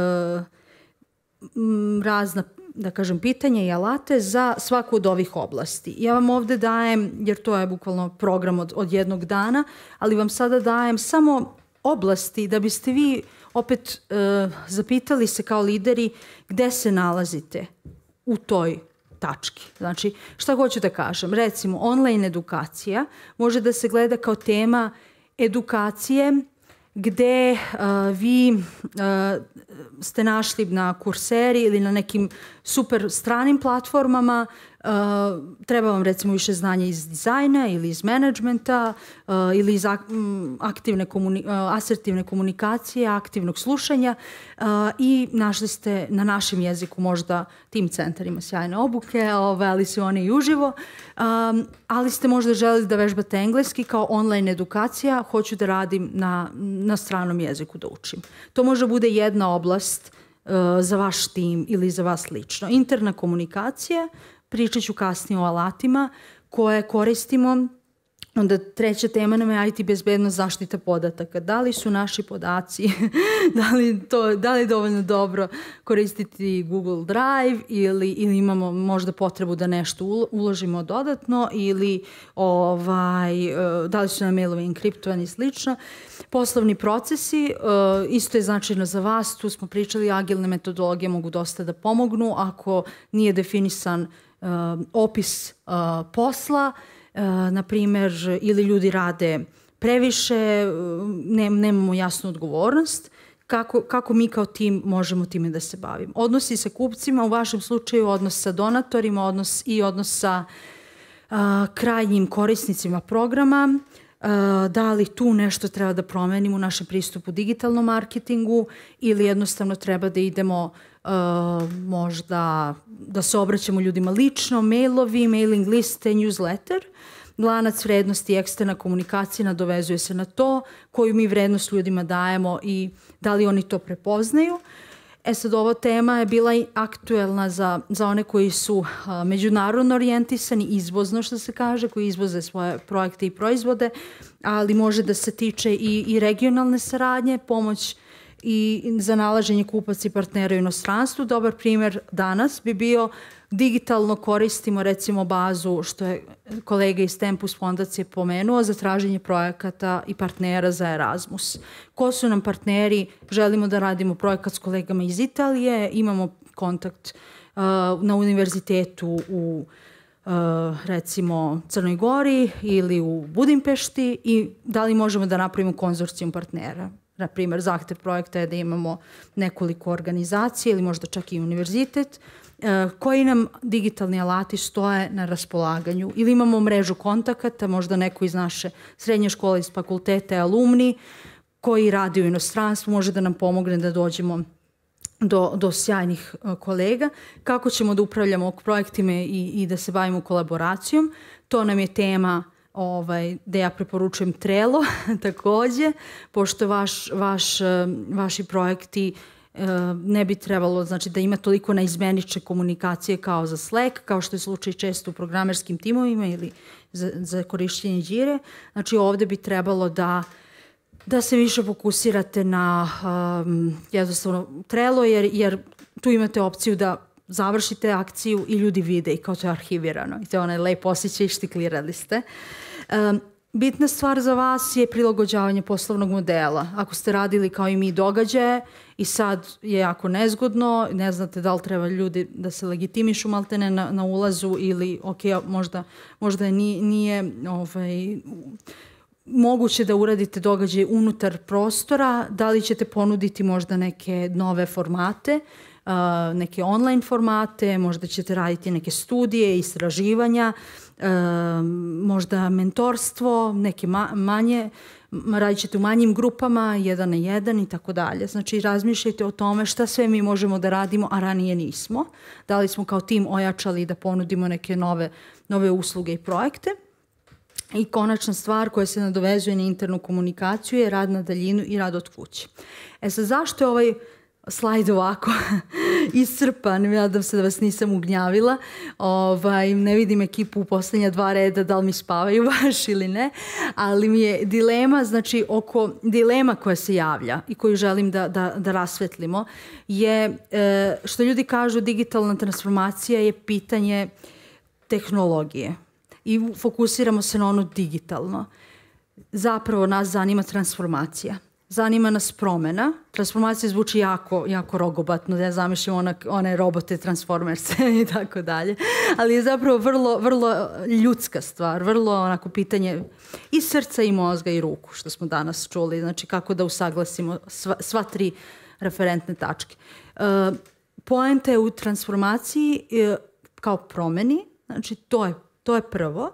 razna, da kažem, pitanja i alate za svaku od ovih oblasti. Ja vam ovde dajem, jer to je bukvalno program od 1 dana, ali vam sada dajem samo oblasti da biste vi opet zapitali se kao lideri gde se nalazite u toj tački. Znači, šta hoću da kažem? Recimo, online edukacija može da se gleda kao tema edukacije gde vi ste našli na Courseri ili na nekim super stranim platformama, treba vam recimo više znanja iz dizajna ili iz menadžmenta ili iz asertivne komunikacije, aktivnog slušanja i našli ste na našem jeziku možda Tim Centar ima sjajne obuke, ali su one i uživo, ali ste možda želeli da vežbate engleski kao online edukacija, hoću da radim na stranom jeziku da učim. To može bude jedna oblast za vaš tim ili za vas lično. Interna komunikacija, pričat ću kasnije o alatima koje koristimo. Onda 3. tema nam je IT bezbednost, zaštita podataka. Da li su naši podaci, da li je dovoljno dobro koristiti Google Drive ili imamo možda potrebu da nešto uložimo dodatno ili da li su nam mailovi enkriptovani i slično. Poslovni procesi, isto je značajno za vas. Tu smo pričali, agilne metodologije mogu dosta da pomognu ako nije definisan opis posla, na primjer, ili ljudi rade previše nemamo jasnu odgovornost, kako mi kao tim možemo time da se bavimo. Odnosi sa kupcima, u vašem slučaju odnos sa donatorima, odnos sa krajnjim korisnicima programa, da li tu nešto treba da promenimo u našem pristupu digitalnom marketingu ili jednostavno treba da idemo možda da se obraćamo ljudima lično, mailovi, mailing liste, newsletter. Lanac vrednosti i eksterna komunikacija nadovezuje se na to, koju mi vrednost ljudima dajemo i da li oni to prepoznaju. Sad, ova tema je bila i aktuelna za one koji su međunarodno orijentisani, izvozno što se kaže, koji izvoze svoje projekte i proizvode, ali može da se tiče i regionalne saradnje, pomoć i za nalaženje kupaca i partnera u inostranstvu. Dobar primjer danas bi bio digitalno koristimo recimo bazu što je kolega iz Tempus fondacije pomenuo za traženje projekata i partnera za Erasmus. Ko su nam partneri? Želimo da radimo projekat s kolegama iz Italije, imamo kontakt na univerzitetu u recimo Crnoj Gori ili u Budimpešti i da li možemo da napravimo konzorcijum partnera. Na primjer, zahtev projekta je da imamo nekoliko organizacija ili možda čak i univerzitet koji nam digitalni alati stoje na raspolaganju. Ili imamo mrežu kontakata, možda neko iz naše srednje škole, iz fakultete, alumni koji radi u inostranstvu, može da nam pomogne da dođemo do sjajnih kolega. Kako ćemo da upravljamo projektima i da se bavimo kolaboracijom, to nam je tema da ja preporučujem Trello takođe, pošto vaši projekti ne bi trebalo da ima toliko naizmenične komunikacije kao za Slack, kao što je slučaj često u programerskim timovima ili za korišćenje Jire. Znači ovde bi trebalo da se više fokusirate na jednostavno Trello, jer tu imate opciju da završite akciju i ljudi vide i kao to je arhivirano. I to je onaj lep osjećaj, štiklirali ste. Bitna stvar za vas je prilagođavanje poslovnog modela. Ako ste radili kao i mi događaje i sad je jako nezgodno, ne znate da li treba ljudi da se legitimišu maltene na ulazu ili možda nije moguće da uradite događaj unutar prostora, da li ćete ponuditi možda neke nove formate, neke online formate, možda ćete raditi neke studije, istraživanja, možda mentorstvo, neke manje, radit ćete u manjim grupama, 1 na 1 i tako dalje. Znači razmišljajte o tome šta sve mi možemo da radimo, a ranije nismo. Da li smo kao tim ojačali da ponudimo neke nove usluge i projekte. I konačna stvar koja se nadovezuje na internu komunikaciju je rad na daljinu i rad od kuće. Sad, zašto je ovaj slajd ovako iscrpan? Nadam se da vas nisam ugnjavila. Ne vidim ekipu u poslednja 2 reda da li mi spavaju baš ili ne, ali mi je dilema, znači dilema koja se javlja i koju želim da rasvetlimo je što ljudi kažu digitalna transformacija je pitanje tehnologije. I fokusiramo se na ono digitalno. Zapravo nas zanima transformacija. Zanima nas promena. Transformacija zvuči jako rogobatno, da ja zamišljam one robote, transformerse i tako dalje. Ali je zapravo vrlo ljudska stvar, vrlo onako pitanje i srca i mozga i ruku, što smo danas čuli. Znači kako da usaglasimo sva 3 referentne tačke. Poenta je u transformaciji kao promeni, znači to je prvo.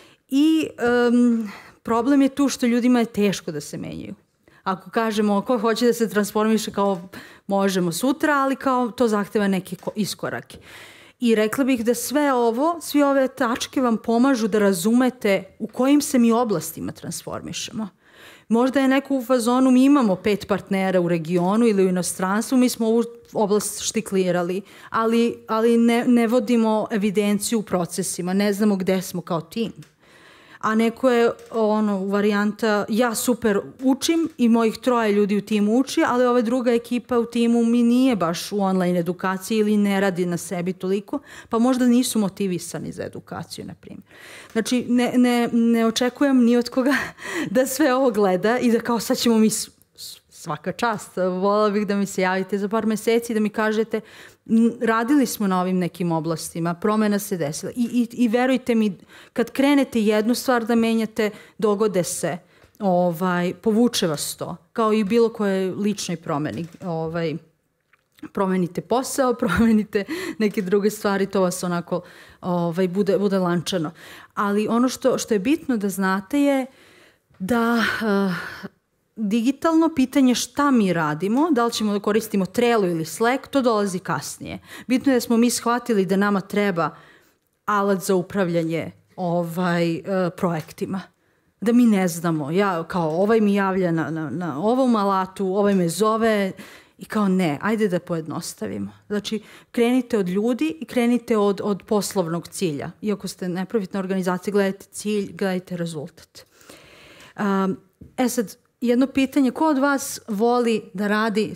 I problem je tu što ljudima je teško da se menjaju. Ako kažemo ko hoće da se transformiše, kao možemo sutra, ali kao to zahteva neke iskorake. I rekla bih da sve ove tačke vam pomažu da razumete u kojim se mi oblastima transformišemo. Možda je neko u fazonu, mi imamo 5 partnera u regionu ili u inostranstvu, mi smo ovu oblast štiklirali, ali ne vodimo evidenciju u procesima, ne znamo gde smo kao tim. A neko je varijanta, ja super učim i mojih 3 ljudi u timu uči, ali ova druga ekipa u timu mi nije baš u online edukaciji ili ne radi na sebi toliko, pa možda nisu motivisani za edukaciju, na primjer. Znači, ne očekujem ni od koga da sve ovo gleda i da kao sad ćemo mi svaka čast. Voljela bih da mi se javite za par meseci i da mi kažete radili smo na ovim nekim oblastima, promena se desila. I verujte mi, kad krenete jednu stvar da menjate, dogode se povuče vas to, kao i bilo koje ličnoj promeni. Promenite posao, promenite neke druge stvari, to vas onako bude lančano. Ali ono što je bitno da znate je da digitalno pitanje šta mi radimo, da li ćemo da koristimo Trello ili Slack, to dolazi kasnije. Bitno je da smo mi shvatili da nama treba alat za upravljanje projektima. Da mi ne znamo, ovaj mi javlja na ovom alatu, ovaj me zove i kao ne, ajde da pojednostavimo. Znači, krenite od ljudi i krenite od poslovnog cilja. Iako ste neprofitna organizacija, gledajte cilj, gledajte rezultat. Sad, jedno pitanje, ko od vas voli da radi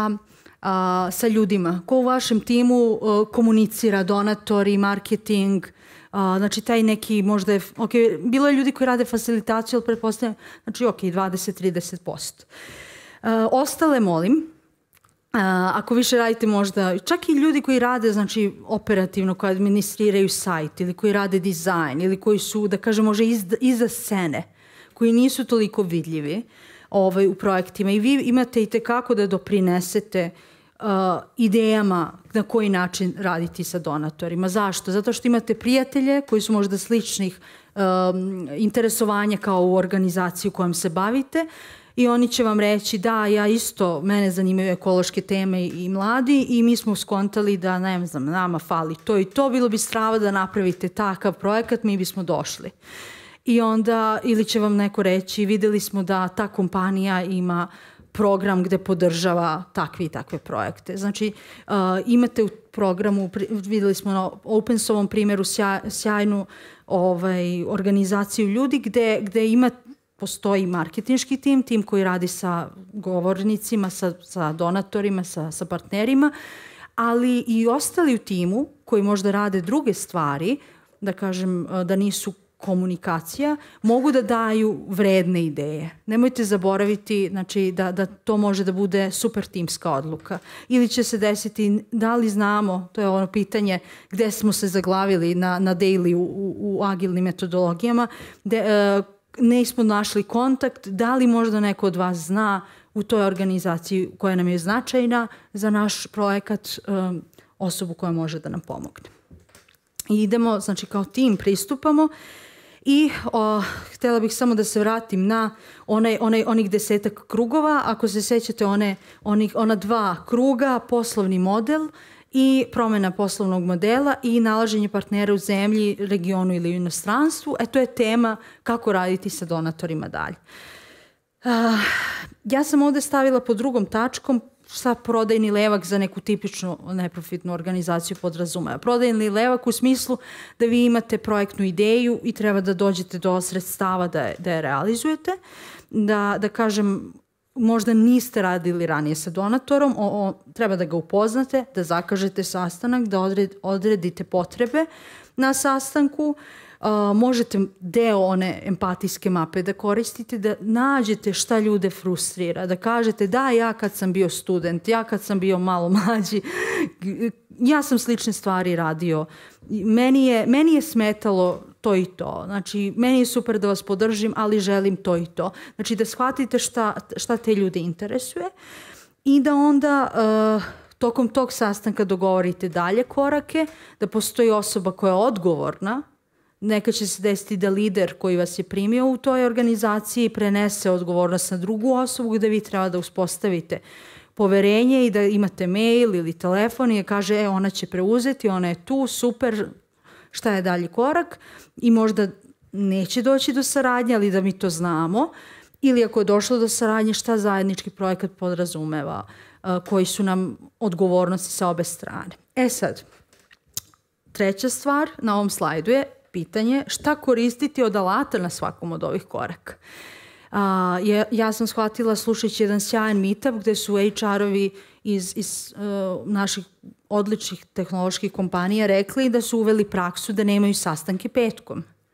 sa ljudima? Ko u vašem timu komunicira, donatori, marketing, znači taj neki možda je, bilo je ljudi koji rade facilitaciju, ali pretpostavljam, znači 20-30%. Ostale molim, ako više radite možda, čak i ljudi koji rade znači operativno, koji administriraju sajt ili koji rade dizajn ili koji su, da kažem, možda iza scene, koji nisu toliko vidljivi u projektima i vi imate i tekako da doprinesete idejama na koji način raditi sa donatorima. Zašto? Zato što imate prijatelje koji su možda sličnih interesovanja kao u organizaciji u kojom se bavite i oni će vam reći da, ja isto, mene zanimaju ekološke teme i mladi i mi smo skontali da, ne znam, nama fali to i to, bilo bi strava da napravite takav projekat, mi bismo došli. I onda, ili će vam neko reći, videli smo da ta kompanija ima program gde podržava takve i takve projekte. Znači, imate u programu, videli smo na Opensovom primjeru sjajnu organizaciju ljudi gde postoji marketinški tim koji radi sa govornicima, sa donatorima, sa partnerima, ali i ostali u timu koji možda rade druge stvari, da kažem da nisu komunikacija, mogu da daju vredne ideje. Nemojte zaboraviti znači, da to može da bude super timska odluka. Ili će se desiti, da li znamo, to je ono pitanje gde smo se zaglavili na daily u agilnim metodologijama, nismo našli kontakt, da li možda neko od vas zna u toj organizaciji koja nam je značajna za naš projekat osobu koja može da nam pomogne. I idemo, znači kao tim pristupamo i htjela bih samo da se vratim na onih 10 krugova. Ako se sećate ona 2 kruga, poslovni model i promjena poslovnog modela i nalaženje partnera u zemlji, regionu ili u inostranstvu. To je tema kako raditi sa donatorima dalje. Ja sam ovdje stavila pod drugom tačkom šta prodajni levak za neku tipičnu neprofitnu organizaciju podrazumeva. Prodajni levak u smislu da vi imate projektnu ideju i treba da dođete do sredstava da je realizujete. Da kažem, možda niste radili ranije sa donatorom, treba da ga upoznate, da zakažete sastanak, da odredite potrebe na sastanku. Možete deo one empatijske mape da koristite, da nađete šta ljude frustrira, da kažete da, ja kad sam bio student, ja kad sam bio malo mlađi, ja sam slične stvari radio, meni je smetalo to i to, znači meni je super da vas podržim, ali želim to i to. Znači da shvatite šta te ljude interesuje i da onda tokom tog sastanka dogovorite dalje korake, da postoji osoba koja je odgovorna. Nekad će se desiti da lider koji vas je primio u toj organizaciji prenese odgovornost na drugu osobu gde vi treba da uspostavite poverenje i da imate mail ili telefon i kaže ona će preuzeti, ona je tu, super, šta je dalji korak i možda neće doći do saradnje, ali da mi to znamo. Ili ako je došlo do saradnje, šta zajednički projekat podrazumeva, koji su nam odgovornosti sa obe strane. Sad, treća stvar na ovom slajdu je pitanje šta koristiti od alata na svakom od ovih koraka. Ja sam shvatila slušajući jedan sjajan meetup gde su HR-ovi iz naših odličnih tehnoloških kompanija rekli da su uveli praksu da nemaju sastanke petkom.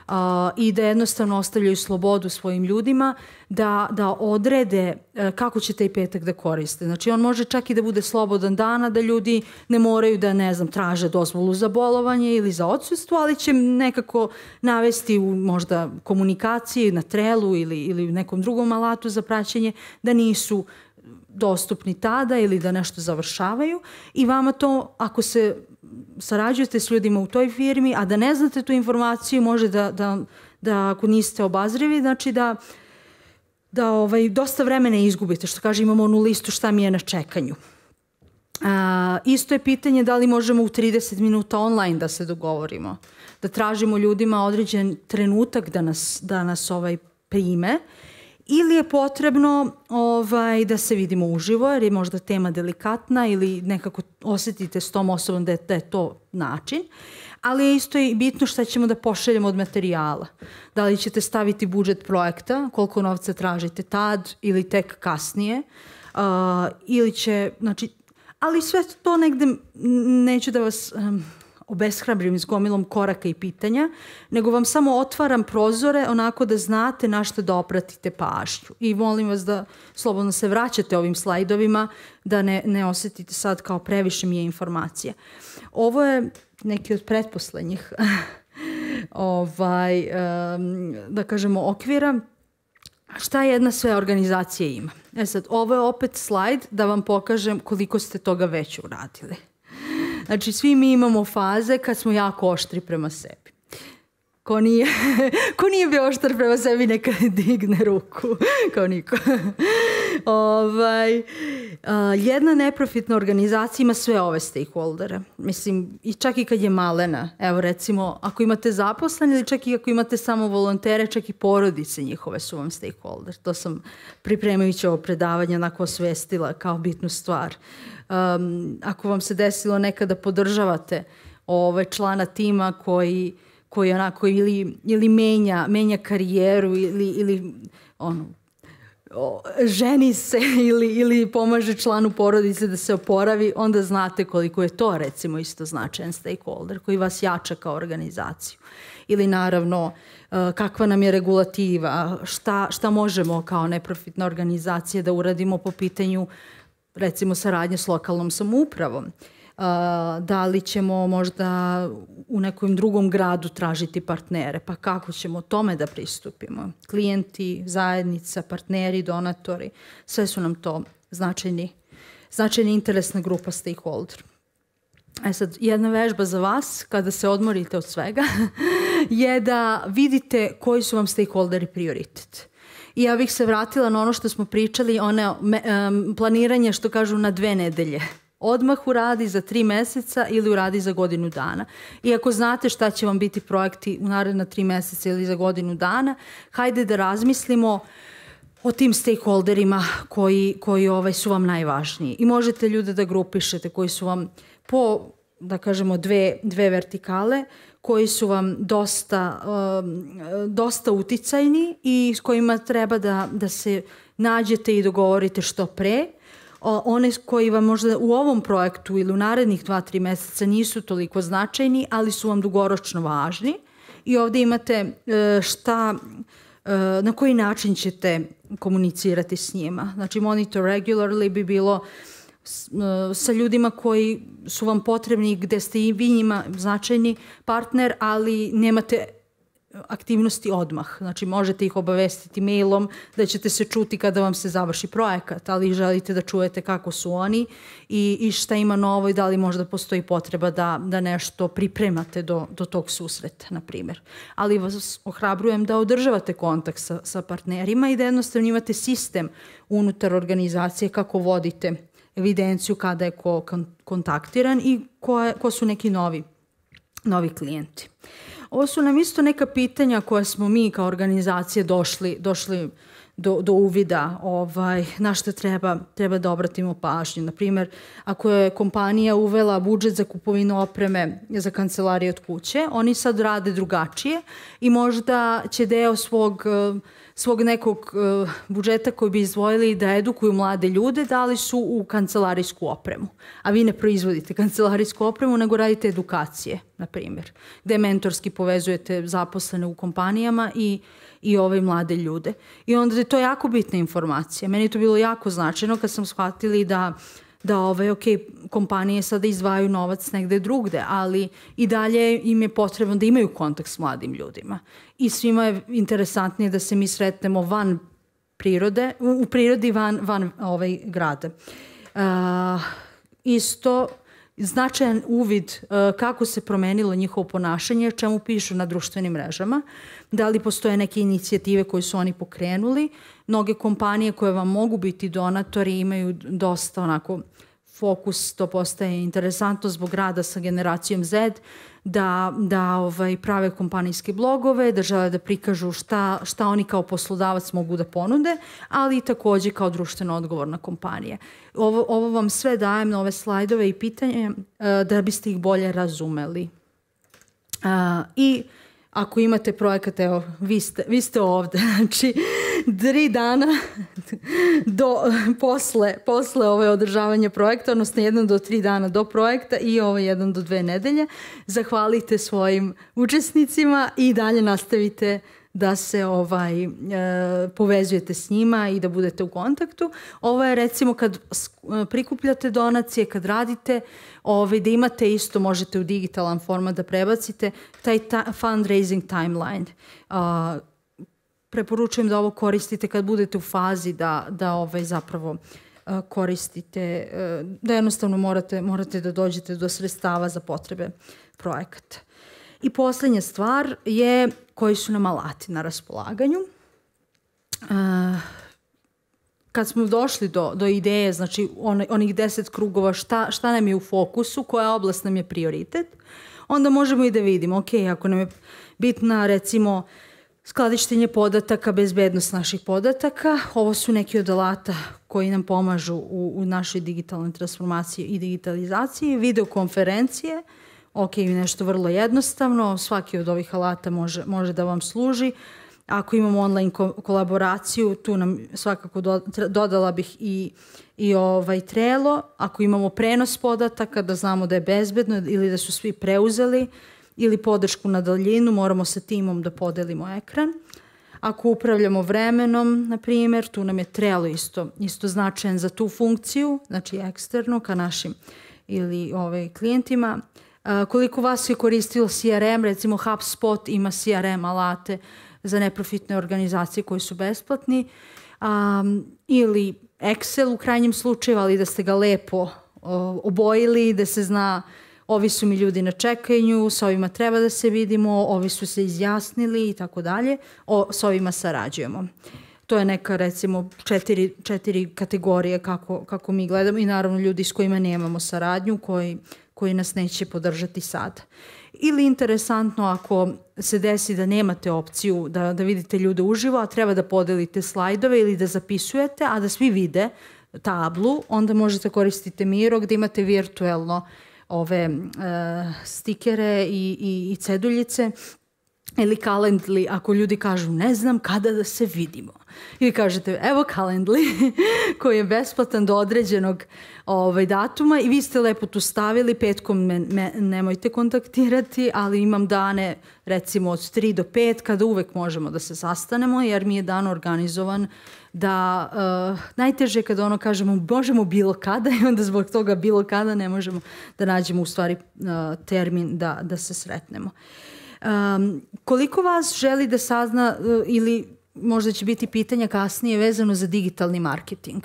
i da jednostavno ostavljaju slobodu svojim ljudima da odrede kako će taj petak da koriste. Znači on može čak i da bude slobodan dana, da ljudi ne moraju da, ne znam, traže dozvolu za bolovanje ili za odsustvo, ali će nekako navesti u možda komunikaciji na Trellu ili nekom drugom alatu za praćenje da nisu dostupni tada ili da nešto završavaju i vama to, ako se sarađujete s ljudima u toj firmi, a da ne znate tu informaciju, može da ako niste obazrivi, znači da dosta vremena izgubite, što kaže, imamo onu listu šta mi je na čekanju. Isto je pitanje da li možemo u 30 minuta online da se dogovorimo, da tražimo ljudima određen trenutak da nas prime, ili je potrebno da se vidimo uživo, jer je možda tema delikatna ili nekako osjetite s tom osobom da je to način, ali je isto i bitno šta ćemo da pošaljemo od materijala. Da li ćete staviti budžet projekta, koliko novca tražite tad ili tek kasnije, ili će, znači, ali sve to negde, neću da vas obeshrabrim s gomilom koraka i pitanja, nego vam samo otvaram prozore onako da znate na što da opratite pažnju. I molim vas da slobodno se vraćate ovim slajdovima, da ne osjetite sad kao previše mi je informacija. Ovo je neki od pretposlednjih da kažemo okvira šta jedna sve organizacija ima. Sad, ovo je opet slajd da vam pokažem koliko ste toga već uradili. Znači, svi mi imamo faze kad smo jako oštri prema sebi. Ko nije bio oštar prema sebi, neka digne ruku. Kao niko. Jedna neprofitna organizacija ima sve ove stakeholdere. Mislim, i čak i kad je malena. Evo, recimo, ako imate zaposlene ili čak i ako imate samo volontere, čak i porodice njihove su vam stakeholder. To sam pripremajući ovo predavanje onako osvestila kao bitnu stvar. Ako vam se desilo nekada podržavate člana tima koji onako ili menja karijeru ili ženi se ili pomaže članu porodice da se oporavi, onda znate koliko je to recimo isto značajan stakeholder koji vas jača kao organizaciju. Ili naravno kakva nam je regulativa, šta možemo kao neprofitna organizacija da uradimo po pitanju recimo saradnje s lokalnom samoupravom. Da li ćemo možda u nekom drugom gradu tražiti partnere, pa kako ćemo tome da pristupimo. Klijenti, zajednica, partneri, donatori, sve su nam to značajna interesna grupa stakeholder. Sad, jedna vežba za vas, kada se odmorite od svega, je da vidite koji su vam stakeholderi prioritet. I ja bih se vratila na ono što smo pričali, planiranje što kažu na 2 nedelje. Odmah uradi za 3 meseca ili uradi za godinu dana. I ako znate šta će vam biti projekti u naredna 3 meseca ili za godinu dana, hajde da razmislimo o tim stakeholderima koji su vam najvažniji. I možete ljude da grupišete koji su vam po, da kažemo, dve vertikale, koji su vam dosta uticajni i s kojima treba da se nađete i dogovorite što pre. One koji vam možda u ovom projektu ili u narednih 2-3 meseca nisu toliko značajni, ali su vam dugoročno važni. I ovdje imate na koji način ćete komunicirati s njima. Znači, monitor regularly bi bilo sa ljudima koji su vam potrebni, gde ste i vi njima značajni partner, ali nemate aktivnosti odmah. Znači, možete ih obavestiti mailom da ćete se čuti kada vam se završi projekat, ali želite da čujete kako su oni i šta ima novo i da li možda postoji potreba da nešto pripremate do tog susreta, na primjer. Ali vas ohrabrujem da održavate kontakt sa partnerima i da jednostavno imate sistem unutar organizacije kako vodite evidenciju kada je ko kontaktiran i ko su neki novi klijenti. Ovo su nam isto neka pitanja koja smo mi kao organizacije došli do uvida, na što treba da obratimo pažnju. Naprimjer, ako je kompanija uvela budžet za kupovinu opreme za kancelarije od kuće, oni sad rade drugačije i možda će deo svog nekog budžeta koji bi izdvojili da edukuju mlade ljude, dali su u kancelarijsku opremu. A vi ne proizvodite kancelarijsku opremu, nego radite edukacije, na primjer, gde mentorski povezujete zaposlene u kompanijama i ove mlade ljude. I onda je to jako bitna informacija. Meni je to bilo jako značajno kad sam shvatili da kompanije sada izdvajaju novac negde drugde, ali i dalje im je potrebno da imaju kontakt s mladim ljudima. I svima je interesantnije da se mi sretnemo van prirode, u prirodi van grada. Isto značajan uvid kako se promenilo njihovo ponašanje, čemu pišu na društvenim mrežama, da li postoje neke inicijative koje su oni pokrenuli. Mnoge kompanije koje vam mogu biti donatori imaju dosta onako fokus, to postaje interesantno zbog rada sa generacijom Z, da prave kompanijske blogove, da žele da prikažu šta oni kao poslodavac mogu da ponude, ali i takođe kao društveno odgovorna kompanija. Ovo vam sve dajem na ove slajdove i pitanje da biste ih bolje razumeli. I ako imate projekat, evo, vi ste ovde, znači 3 dana posle ove održavanja projekta, odnosno 1 do 3 dana do projekta i 1 do 2 nedelje. Zahvalite svojim učesnicima i dalje nastavite da se povezujete s njima i da budete u kontaktu. Ovo je recimo kad prikupljate donacije, kad radite, da imate isto, možete u digitalan format da prebacite, taj fundraising timeline. Preporučujem da ovo koristite kad budete u fazi da zapravo koristite, da jednostavno morate da dođete do sredstava za potrebe projekata. I posljednja stvar je koji su nam alati na raspolaganju. Kad smo došli do ideje, znači onih 10 krugova, šta nam je u fokusu, koja oblast nam je prioritet, onda možemo i da vidimo, ok, ako nam je bitna recimo skladištenje podataka, bezbednost naših podataka, ovo su neki od alata koji nam pomažu u našoj digitalnoj transformaciji i digitalizaciji, videokonferencije, ok, nešto vrlo jednostavno, svaki od ovih alata može da vam služi. Ako imamo online kolaboraciju, tu nam svakako dodala bih i Trello. Ako imamo prenos podataka, da znamo da je bezbedno ili da su svi preuzeli, ili podršku na daljinu, moramo sa timom da podelimo ekran. Ako upravljamo vremenom, na primjer, tu nam je Trello isto značajan za tu funkciju, znači eksterno ka našim ili klijentima. Koliko vas je koristilo CRM, recimo HubSpot ima CRM alate za neprofitne organizacije koji su besplatni, ili Excel u krajnjem slučaju, ali da ste ga lepo obojili, da se zna ovi su mi ljudi na čekanju, sa ovima treba da se vidimo, ovi su se izjasnili i tako dalje, sa ovima sarađujemo. To je neka, recimo, 4 kategorije kako mi gledamo i naravno ljudi s kojima nemamo saradnju, koji nas neće podržati sad. Ili interesantno ako se desi da nemate opciju da vidite ljude uživo, a treba da podelite slajdove ili da zapisujete, a da svi vide tablu, onda možete koristiti Miro gde imate virtuelno ove stikere i ceduljice ili Calendly, ako ljudi kažu ne znam kada da se vidimo. I kažete evo Calendly koji je besplatan do određenog datuma i vi ste lepo tu stavili, petkom me nemojte kontaktirati, ali imam dane recimo od 3 do 5 kada uvek možemo da se sastanemo jer mi je dan organizovan da najteže je kada kažemo možemo bilo kada i onda zbog toga bilo kada ne možemo da nađemo u stvari termin da se sretnemo. Koliko vas želi da sazna ili možda će biti pitanja kasnije vezano za digitalni marketing?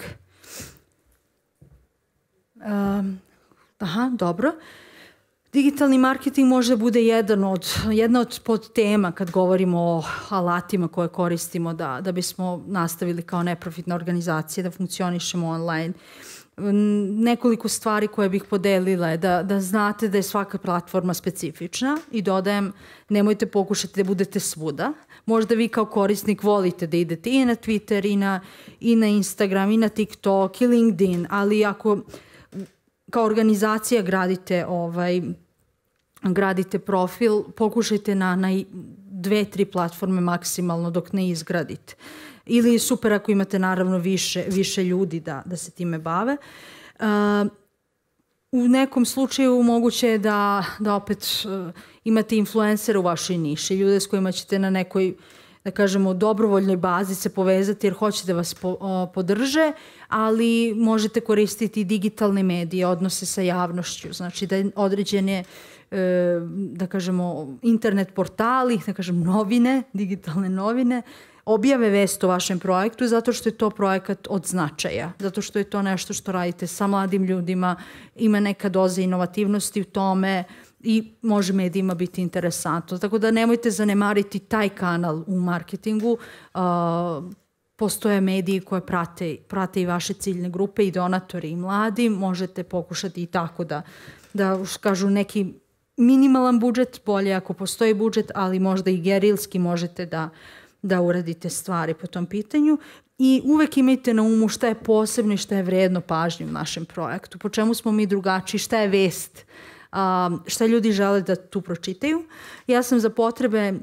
Dobro. Digitalni marketing može bude jedna od podtema kad govorimo o alatima koje koristimo da bismo nastavili kao neprofitna organizacija, da funkcionišemo online. Nekoliko stvari koje bih podelila je da znate da je svaka platforma specifična i dodajem, nemojte pokušati da budete svuda. Možda vi kao korisnik volite da idete i na Twitter i na Instagram i na TikTok i LinkedIn, ali ako kao organizacija gradite profil, pokušajte 2-3 platforme maksimalno dok ne izgradite. Ili super ako imate naravno više ljudi da se time bave. U nekom slučaju moguće je da opet imate influencere u vašoj niši, ljude s kojima ćete na nekoj, da kažemo, dobrovoljnoj bazi se povezati jer hoće da vas podrže, ali možete koristiti digitalne medije, odnose sa javnošću, znači da određene, da kažemo, internet portali, da kažem novine, digitalne novine, objave vest o vašem projektu zato što je to projekat od značaja, zato što je to nešto što radite sa mladim ljudima, ima neka doza inovativnosti u tome i može medijima biti interesantno. Tako da nemojte zanemariti taj kanal u marketingu. Postoje mediji koje prate i vaše ciljne grupe i donatori i mladi. Možete pokušati i tako da kažu neki minimalan budžet, bolje ako postoji budžet, ali možda i gerilski možete da uradite stvari po tom pitanju. I uvek imajte na umu šta je posebno i šta je vredno pažnje u našem projektu. Po čemu smo mi drugačiji, šta je vest, šta ljudi žele da tu pročitaju. Ja sam za potrebe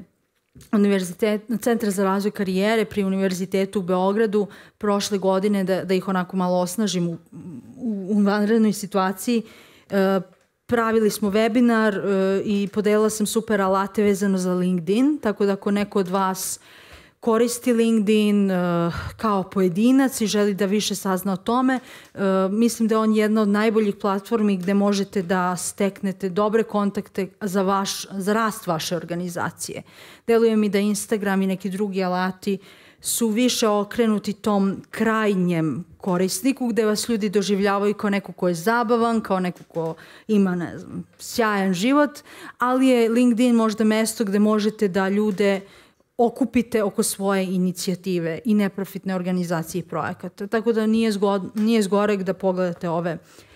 Centra za razvoj karijere pri Univerzitetu u Beogradu prošle godine, da ih onako malo osnažim u vanrednoj situaciji, pravili smo webinar i podelila sam super alate vezano za LinkedIn, tako da ako neko od vas koristi LinkedIn kao pojedinac i želi da više sazna o tome, mislim da je on jedna od najboljih platformi gde možete da steknete dobre kontakte za rast vaše organizacije. Deluje mi da Instagram i neki drugi alati su više okrenuti tom krajnjem korisniku gde vas ljudi doživljavaju kao neko ko je zabavan, kao neko ko ima, ne znam, sjajan život, ali je LinkedIn možda mesto gde možete da ljude okupite oko svoje inicijative i neprofitne organizacije i projekata. Tako da nije zgoreg da pogledate ove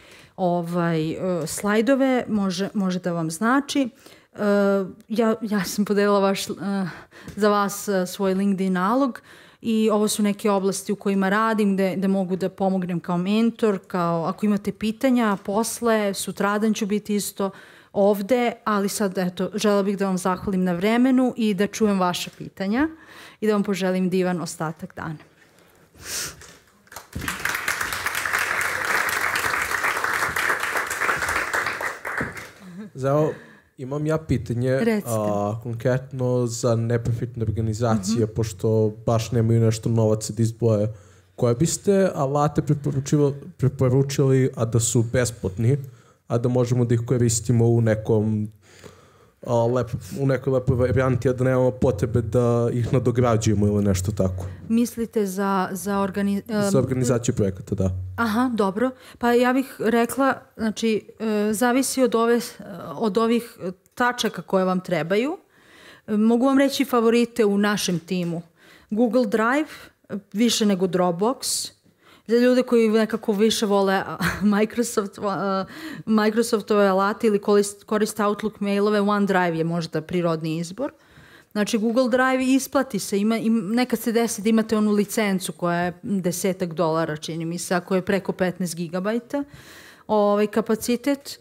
slajdove, može da vam znači. Ja sam podelila za vas svoj LinkedIn nalog i ovo su neke oblasti u kojima radim gde mogu da pomognem kao mentor, ako imate pitanja posle, sutradan ću biti isto ovde, ali sad eto, žela bih da vam zahvalim na vremenu i da čujem vaša pitanja i da vam poželim divan ostatak dana. Zao, imam ja pitanje konkretno za neprofitne organizacije, pošto baš nemaju nešto novaca da izdvoje. Koje biste alate preporučili, a da su besplatni, a da možemo da ih koristimo u nekoj lepoj varijanti, a da nemamo potrebe da ih nadograđujemo ili nešto tako? Mislite za organizaciju projekata, da. Aha, dobro. Pa ja bih rekla, znači, zavisi od ovih tačaka koje vam trebaju. Mogu vam reći favorite u našem timu. Google Drive, više nego Dropbox. Za ljude koji nekako više vole Microsoftove alate ili koriste Outlook mailove, OneDrive je možda prirodni izbor. Znači, Google Drive isplati se. Nekad se desi da imate onu licencu koja je $10, čini mi se, ako je preko 15 gigabajta kapacitet.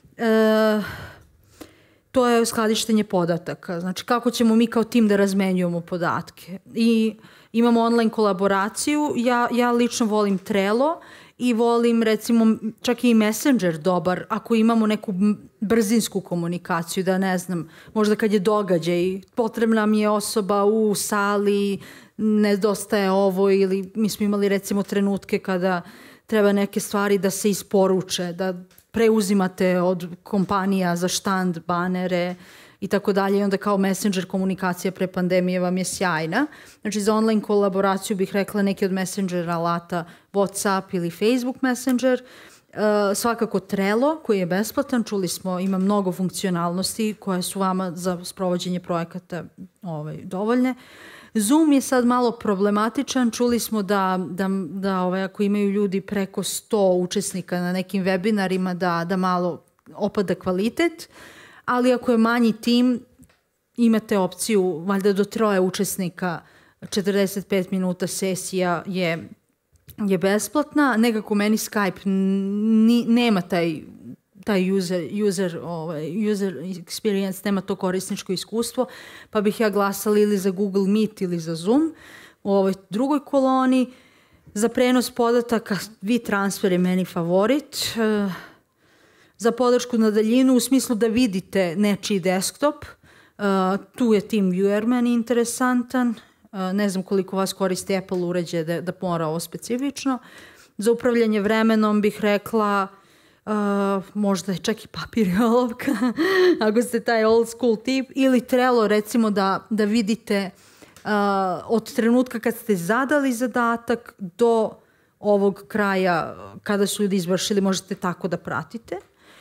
To je skladištenje podataka. Znači, kako ćemo mi kao tim da razmenjujemo podatke. I imamo online kolaboraciju. Ja lično volim Trello i volim, recimo, čak i Messenger dobar, ako imamo neku brzinsku komunikaciju, da ne znam, možda kad je događaj, potrebna mi je osoba u sali, nedostaje ovo, ili mi smo imali recimo trenutke kada treba neke stvari da se isporuče, da preuzimate od kompanija za štand, banere i tako dalje, i onda kao Messenger komunikacija pre pandemije vam je sjajna. Znači, za online kolaboraciju bih rekla neki od Messenger alata WhatsApp ili Facebook Messenger. Svakako Trello, koji je besplatan, čuli smo, ima mnogo funkcionalnosti koje su vama za sprovođenje projekata dovoljne. Zoom je sad malo problematičan. Čuli smo da ako imaju ljudi preko 100 učesnika na nekim webinarima, da malo opada kvalitet, ali ako je manji tim, imate opciju, valjda do 3 učesnika, 45 minuta sesija je besplatna. Nekako meni Skype nema taj taj user experience, nema to korisničko iskustvo, pa bih ja glasala ili za Google Meet ili za Zoom. U ovoj drugoj koloni za prenos podataka WeTransfer je meni favorit. Za podršku na daljinu u smislu da vidite nečiji desktop, tu je TeamViewer meni interesantan. Ne znam koliko vas koristi Apple uređaje da mora ovo specifično. Za upravljanje vremenom bih rekla možda je čak i papir i olovka ako ste taj old school tip, ili Trello recimo da vidite od trenutka kad ste zadali zadatak do ovog kraja kada su ljudi izvršili, možete tako da pratite.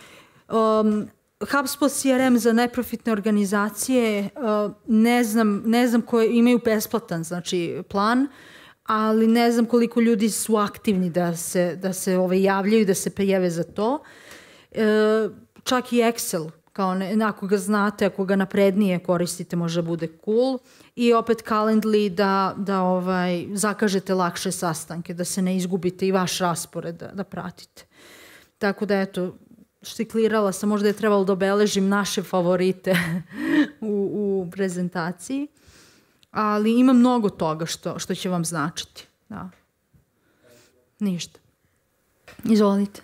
HubSpot CRM za neprofitne organizacije, ne znam koje imaju besplatan plan, ali ne znam koliko ljudi su aktivni da se javljaju, da se prijave za to. Čak i Excel, ako ga znate, ako ga naprednije koristite, može bude cool. I opet Calendly da zakažete lakše sastanke, da se ne izgubite i vaš raspored da pratite. Tako da eto, štiklirala sam, možda je trebalo da obeležim naše favorite u prezentaciji. Ali ima mnogo toga što će vam značiti. Da. Ništa. Izvolite.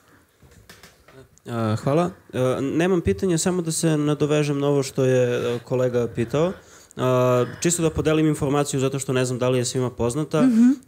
Hvala. Nemam pitanja, samo da se nadovežem na ovo što je kolega pitao. Čisto da podelim informaciju zato što ne znam da li je svima poznata.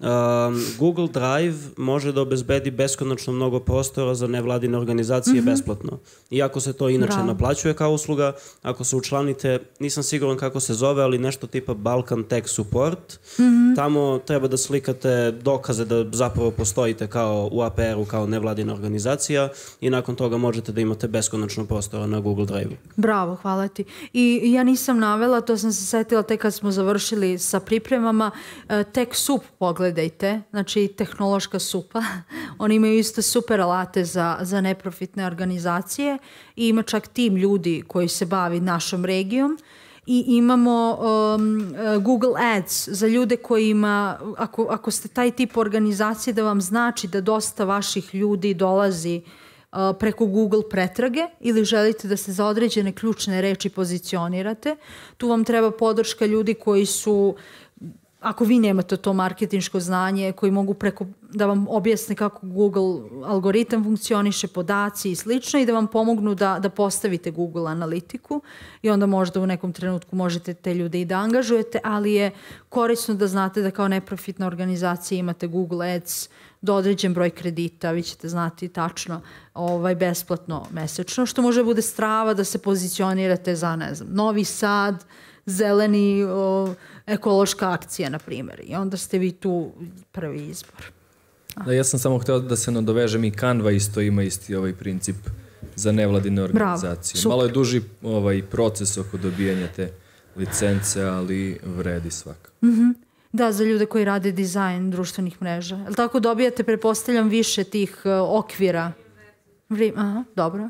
Google Drive može da obezbedi beskonačno mnogo prostora za nevladine organizacije besplatno. Iako se to inače naplaćuje kao usluga, ako se učlanite, nisam siguran kako se zove, ali nešto tipa Balkan Tech Support, tamo treba da slikate dokaze da zapravo postojite kao u APR-u, kao nevladina organizacija, i nakon toga možete da imate beskonačno prostora na Google Drive-u. Bravo, hvala ti. I ja nisam navela, to sam se setila tek kad smo završili sa pripremama, Tech Soup pogledajte, znači tehnološka supa. Oni imaju isto super alate za neprofitne organizacije i ima čak tim ljudi koji se bavi našom regijom. I imamo Google Ads za ljude kojima, ako ste taj tip organizacije, da vam znači da dosta vaših ljudi dolazi preko Google pretrage ili želite da se za određene ključne reči pozicionirate. Tu vam treba podrška ljudi koji su, ako vi nemate to marketinško znanje, koji mogu da vam objasne kako Google algoritam funkcioniše, podaci i slično, i da vam pomognu da postavite Google analitiku, i onda možda u nekom trenutku možete te ljude i da angažujete, ali je korisno da znate da kao neprofitna organizacija imate Google Ads do određen broj kredita, vi ćete znati tačno besplatno mesečno, što može bude strava da se pozicionirate za, ne znam, Novi Sad, zeleni, ekološka akcija, na primjer. I onda ste vi tu prvi izbor. Da, ja sam samo htio da se nadovežem, i Canva isto ima isti ovaj princip za nevladine organizacije. Malo je duži proces oko dobijanja te licence, ali vredi svakako. Da, za ljude koji rade dizajn društvenih mreža. Jel tako dobijate, pretpostavljam, više tih okvira? Aha, dobro.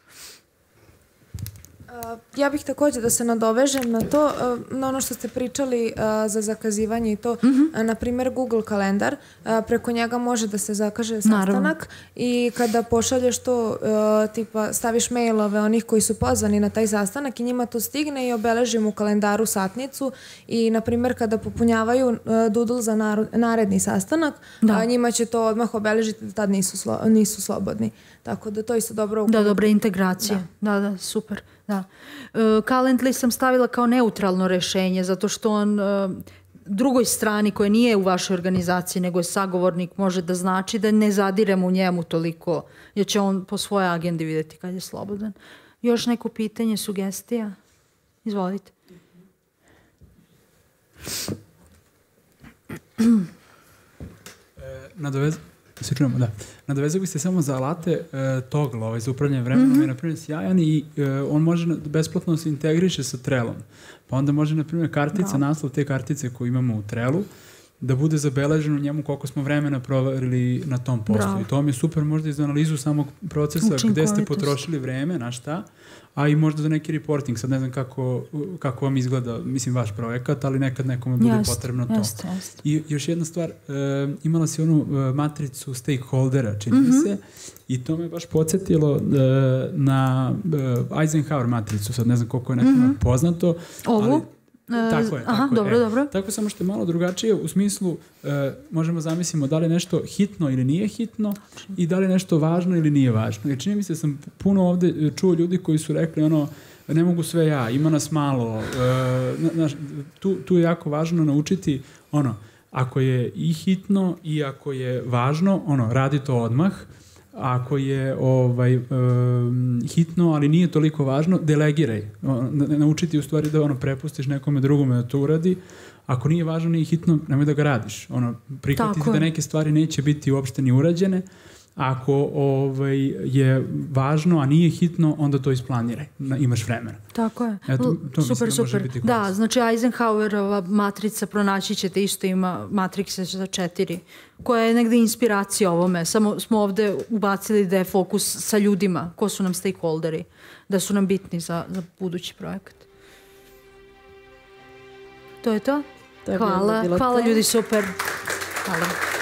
Ja bih također da se nadovežem na to, na ono što ste pričali za zakazivanje i to, na primjer Google kalendar, preko njega može da se zakaže sastanak i kada pošalješ to, tipa staviš mailove onih koji su pozvani na taj sastanak i njima to stigne i obeležim u kalendaru satnicu, i na primjer kada popunjavaju doodle za naredni sastanak, njima će to odmah obeležiti da tad nisu slobodni. Tako da to isto dobro. Da, dobra integracija. Da, super. Da. Calendly sam stavila kao neutralno rešenje, zato što on drugoj strani koja nije u vašoj organizaciji nego je sagovornik može da znači da ne zadiremo u njemu toliko, jer će on po svojoj agendi vidjeti kad je slobodan. Još neko pitanje, sugestija? Izvolite. Nadovezao bih se samo za alate Toggle, za upravljanje vremenom je na primjer sjajan i on može besplatno se integriše sa Trellom. Pa onda može na primjer kartica, naslov te kartice koju imamo u Trellu, da bude zabeleženo njemu koliko smo vremena provjerili na tom poslu. I to vam je super možda i za analizu samog procesa gde ste potrošili vreme, na šta, a i možda za neki reporting. Sad ne znam kako vam izgleda, mislim, vaš projekat, ali nekad nekome bude potrebno to. I još jedna stvar, imala si onu matricu stakeholdera, čini mi se, i to me baš podsjetilo na Eisenhower matricu, sad ne znam koliko je nekome poznato. Ovu? Tako je. Dobro. Tako samo što je malo drugačije u smislu možemo zamislimo da li je nešto hitno ili nije hitno i da li je nešto važno ili nije važno. Jer čini mi se sam puno ovde čuo ljudi koji su rekli ne mogu sve ja, ima nas malo. Tu je jako važno naučiti ako je i hitno i ako je važno, radi to odmah. Ako je hitno, ali nije toliko važno, delegiraj. Naučiti u stvari da prepustiš nekome drugome da to uradi. Ako nije važno, nije hitno, nemoj da ga radiš. Prihvatiti da neke stvari neće biti uopšte ni urađene. Ako je važno, a nije hitno, onda to isplaniraj. Imaš vremena. Tako je. Super. Da, znači Eisenhowerova matrica pronaći ćete, isto ima matrice za 4, koja je negde inspiracija ovome. Samo smo ovde ubacili da je fokus sa ljudima, ko su nam stakeholderi, da su nam bitni za budući projekat. To je to? Hvala ljudi, super. Hvala.